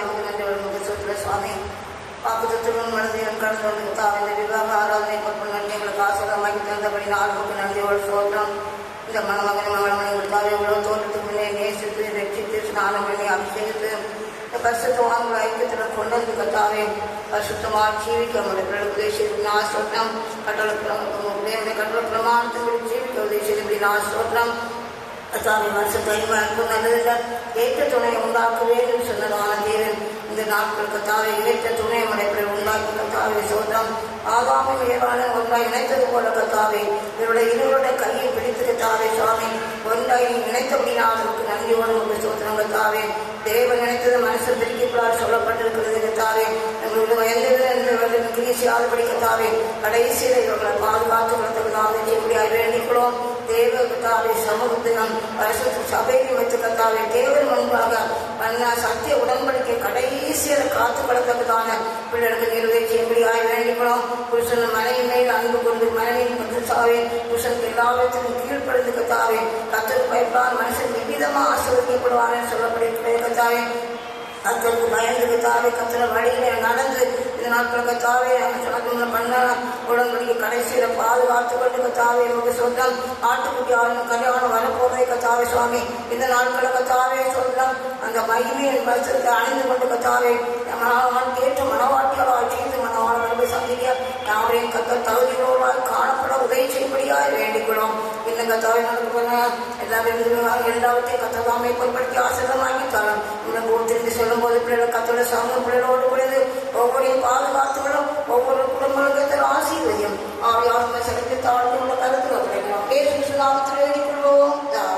சுவாமி வாக்குத்தத்தமும் மனதையும் கடந்து தாவின் விவாக ஆராதனை கொண்டு நன்மைகளுக்கு ஆசிரியமாக்கி தந்தபடி நாளுக்கு நன்றியோடு சோத்திரம். இந்த மணமகனை மகளமனை கொடுத்தாவே உலக தோற்றத்துக்கு முன்னே நேசித்து ரட்சித்து ஸ்நானம் பண்ணி அபிஷேகித்து இந்த பரிசுத்தமான ஐக்கியத்தில் கொண்டு வந்து கத்தாவே பரிசுத்தமாக ஜீவிக்க முடியும் உதேசித்து நான் சோத்திரம். கட்டளை பிரமாணத்தின்படி ஜீவிக்க உதேசித்து நான் சோத்திரம். கத்தாவே வருஷத்தையும் அன்பும் நல்லதில்லை ஏற்ற துணையை உண்டாக்க வேண்டும் சொன்னதான தேவன் இந்த நாட்கள் கத்தாவை ஏற்ற துணை மனைப்பை உண்டாக்கி கத்தாவை சோதம் ஆகாமல் ஏவான ஒன்றாய் இணைத்தது போல கத்தாவை இவருடைய இருவருடைய கையை பிடித்து கத்தாவே சுவாமி ஒன்றாய் இணைத்தபடினாலுக்கு நன்றியோடு உங்கள் சோதனம் கத்தாவே தேவன் நினைத்தது மனுஷன் பிரிக்கப்படாது சொல்லப்பட்டிருக்கிறது கத்தாவே எங்களுடைய வயது கிரீசியாதபடி கத்தாவே கடைசியில் இவர்களை பாதுகாத்து வளர்த்தவர்களாக இப்படியாக வேண்டிக்கிறோம். தேவ கத்தாவை சமூகத்தினம் பரிசுத்த சபையில் வைத்து கத்தாவை தேவன் முன்பாக பண்ண சத்திய உடன்படிக்கை கடைசியில் காத்து வளர்த்ததுக்கான பிள்ளைகளுக்கு நிறைவேற்றியபடியாக வேண்டிக்கிறோம். புருஷன் மனைவின் மேல் அன்பு கொண்டு மனைவின் கத்தாவே புருஷனுக்கு எல்லாவற்றுக்கும் கீழ்ப்படுத்து கத்தாவே கத்தருக்கு பயப்பார் மனுஷன் விவிதமாக ஆசீர்வதிக்கப்படுவார் சொல்லப்படுகிறது கத்தாவே கத்தருக்கு பயந்து கத்தாவே கத்தர வழியில நடந்து இந்த நாட்கள் கத்தாவே பண்ண உடன்படிக்கை கடைசியில பாதுகாத்து கொண்டு கத்தாவே உங்க சொந்தம் ஆட்டுக்குட்டி ஆளும் கல்யாணம் வரப்போதை கத்தாவே சுவாமி இந்த நாட்களை கத்தாவே சொந்தம் அந்த மகிமையின் பரிசத்தை அணிந்து கொண்டு கத்தாவே கேட்டு மனவாட்டியால் செய்து மனவாளர்களை சந்திக்க யாரையும் கத்த தகுதியோடு காணப்பட உதவி செய்யும்படியாக வேண்டிக்கொள்ளும். இன்னும் கத்தாவே நடந்து போன எல்லாவற்றையும் கத்ததாமை பொருட்படுத்தி ஆசிரியமாக்கி தரும். இன்னும் திரும்பி சொல்லும் போது பிள்ளைகள் கத்தோட சமூக பிள்ளைகளோடு கூடியது ஒவ்வொரு பாதுகாத்துகளும் ஒவ்வொரு குடும்பங்களுக்கும் ஆசீர்வதியும் ஆவியாளர்கள் செலுத்தி தாழ்ந்து உள்ள கருத்துக்கள் கிடைக்கிறோம். ஏசு நாமத்தில் வேண்டிக்கொள்வோம்.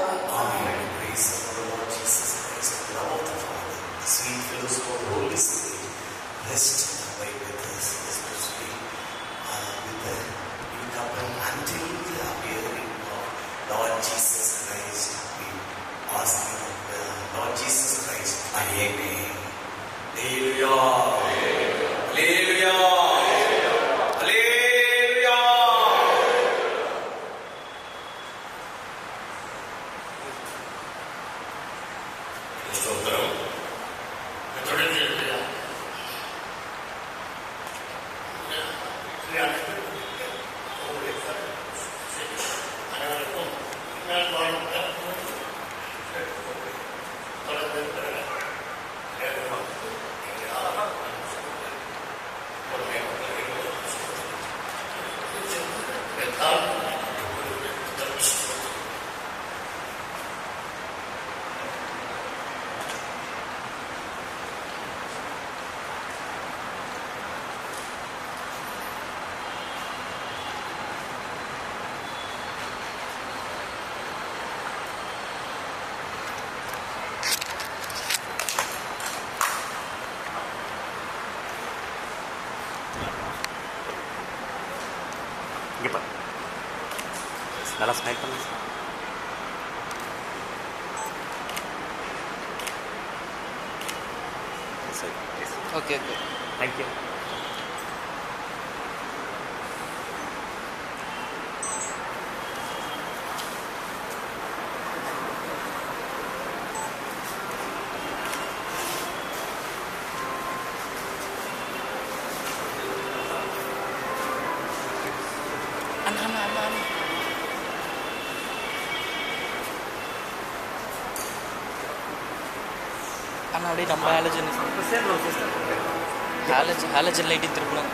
Rest away with us, especially with the new couple until the appearing of Lord Jesus Christ. We ask you, Lord Jesus Christ, Amen. Hallelujah. Hallelujah. Hallelujah. ஸ்தோத்திரம். தொடர்ந்து இங்கே பாரு நல்லா ஸ்மைல் பண்ணு. சரி ஓகே ஓகே தேங்க்யூ. அண்ணா அப்படியே நம்ம ஹாலஜன் ஹாலஜன் லைட்டையும் திருப்பணும்.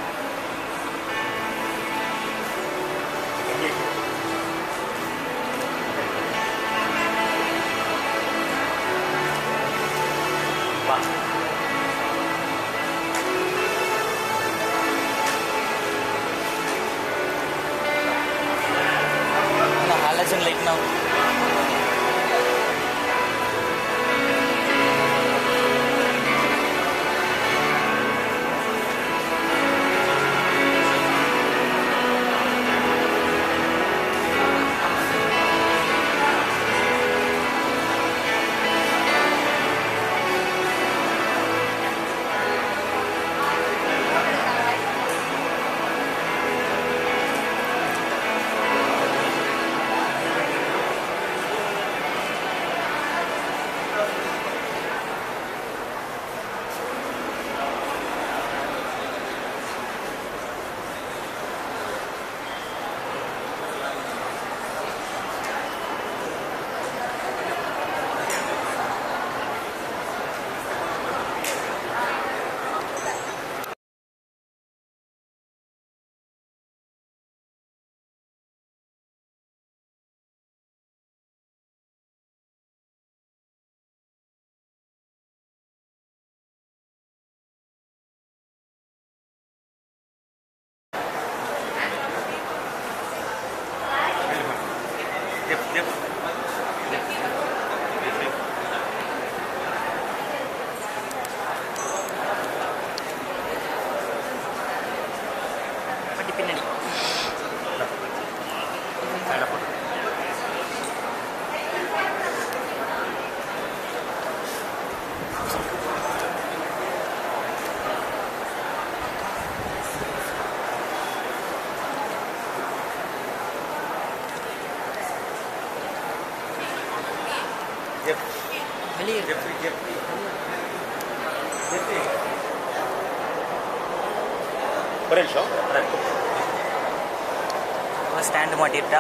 ஹாலஜன் லைட்னா பின்னாடி வெளியே ஒரு நிமிஷம் ஸ்டாண்டு மாட்டிட்டா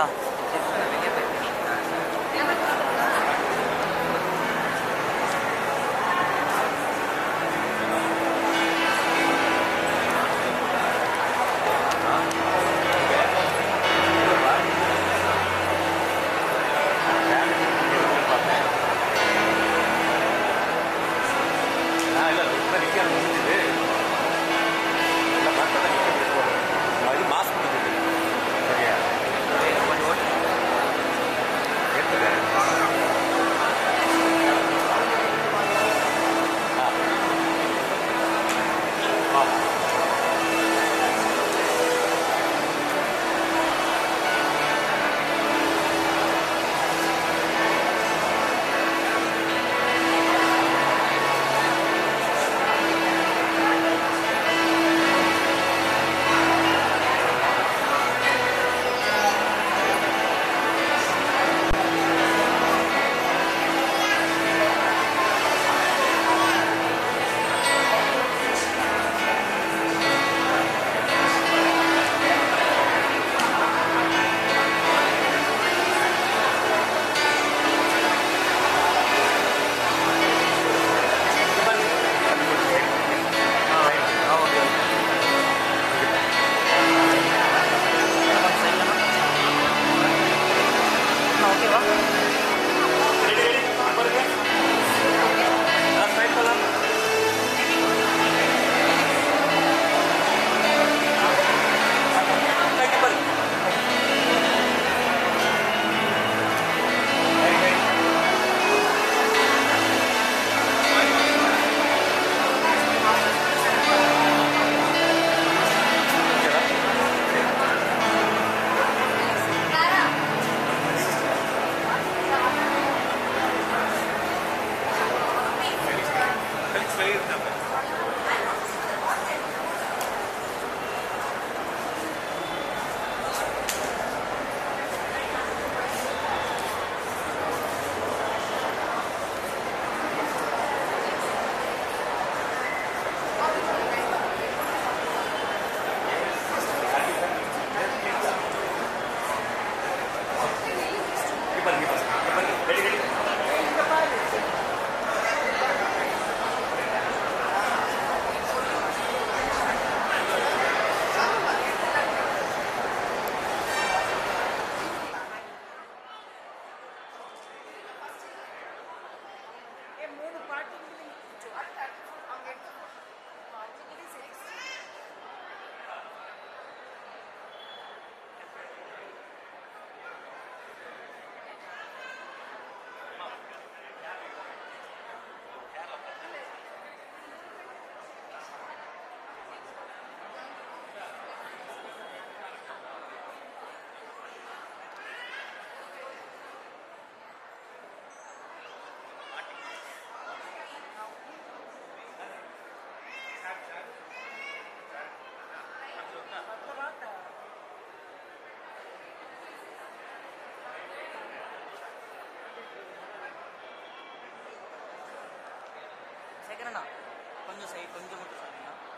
மாஸ்க் சரியா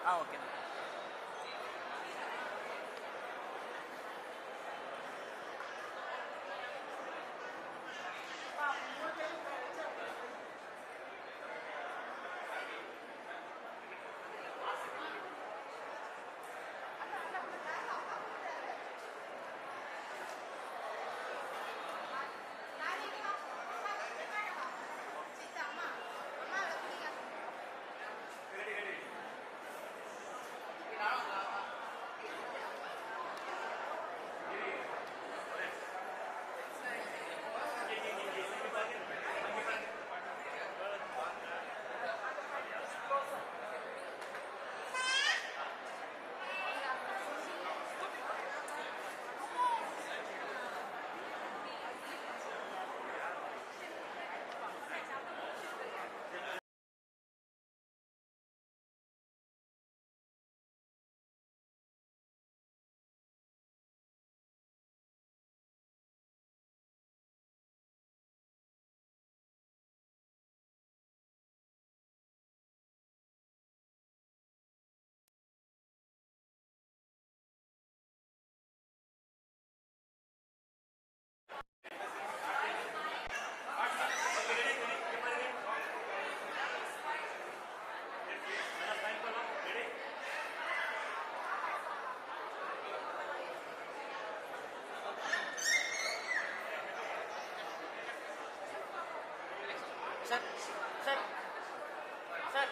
okay. Sir sir sir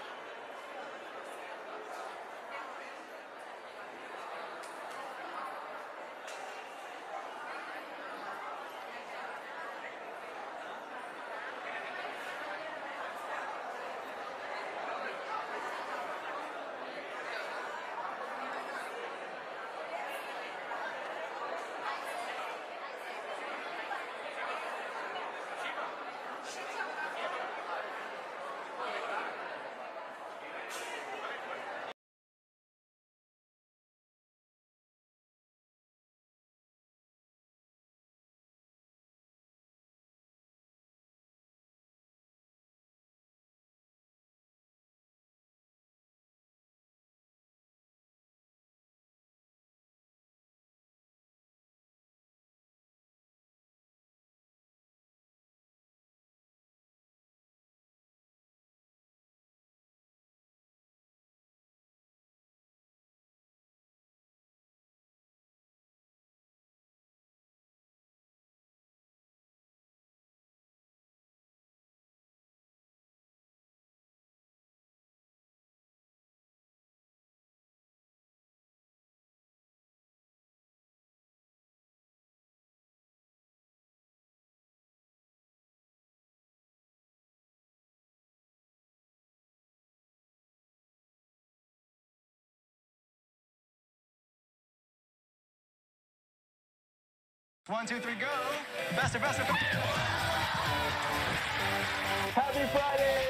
One, two, three, go. Faster, faster, faster. Happy Friday.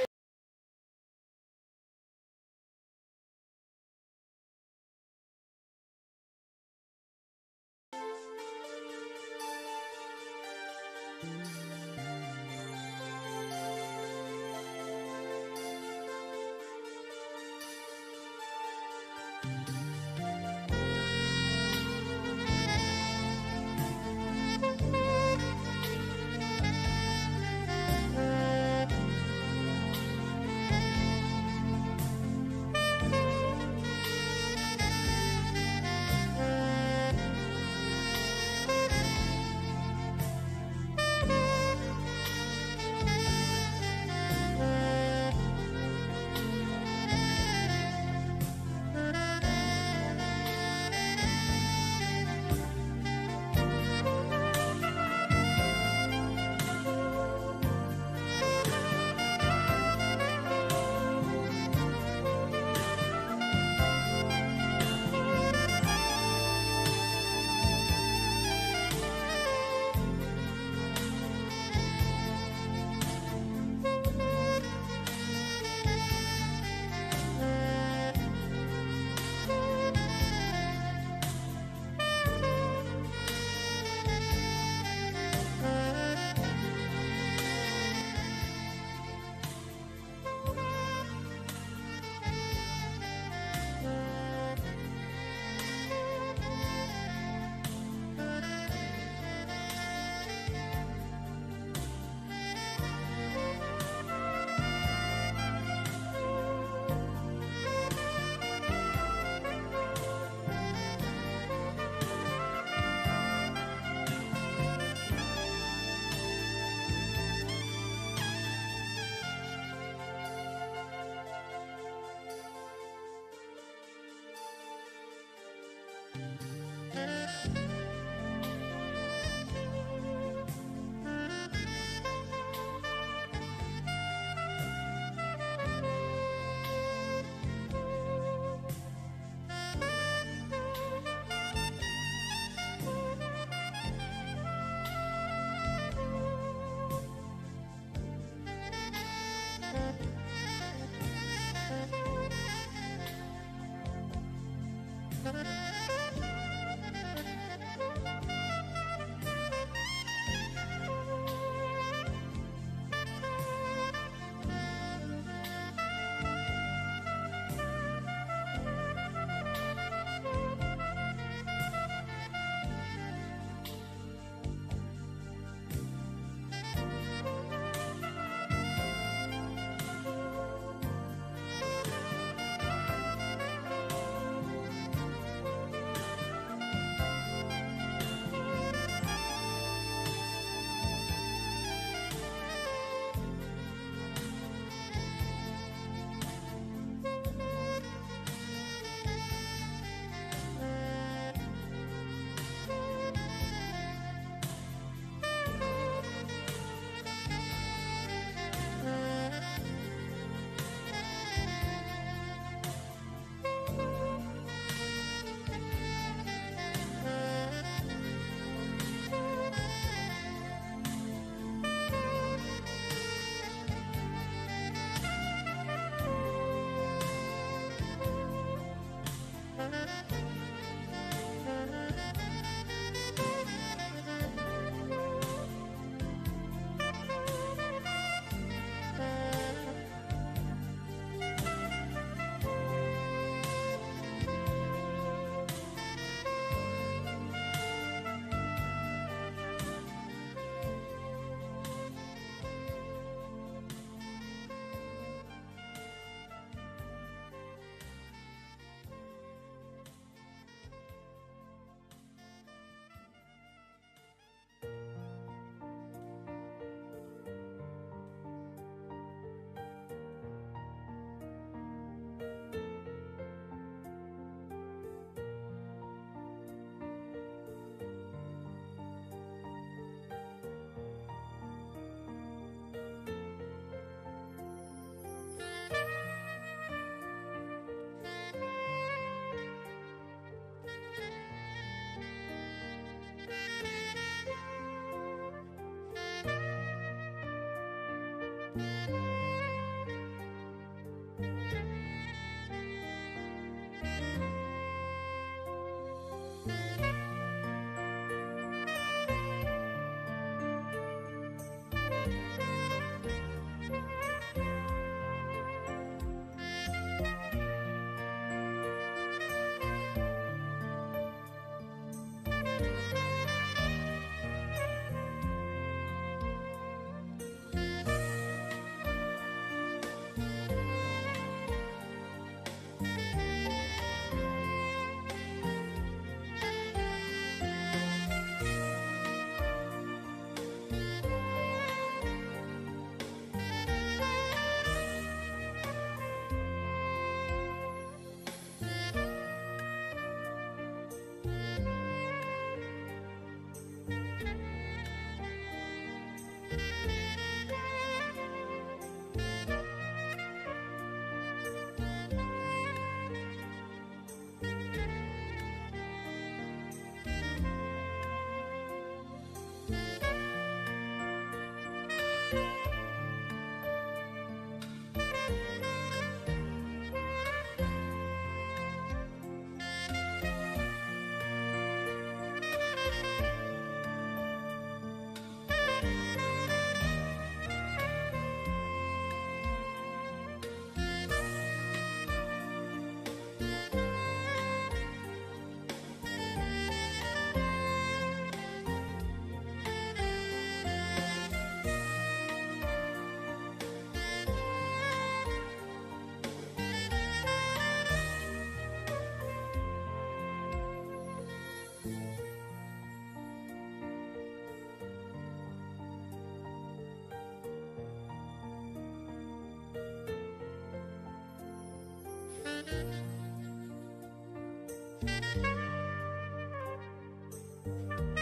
Thank you.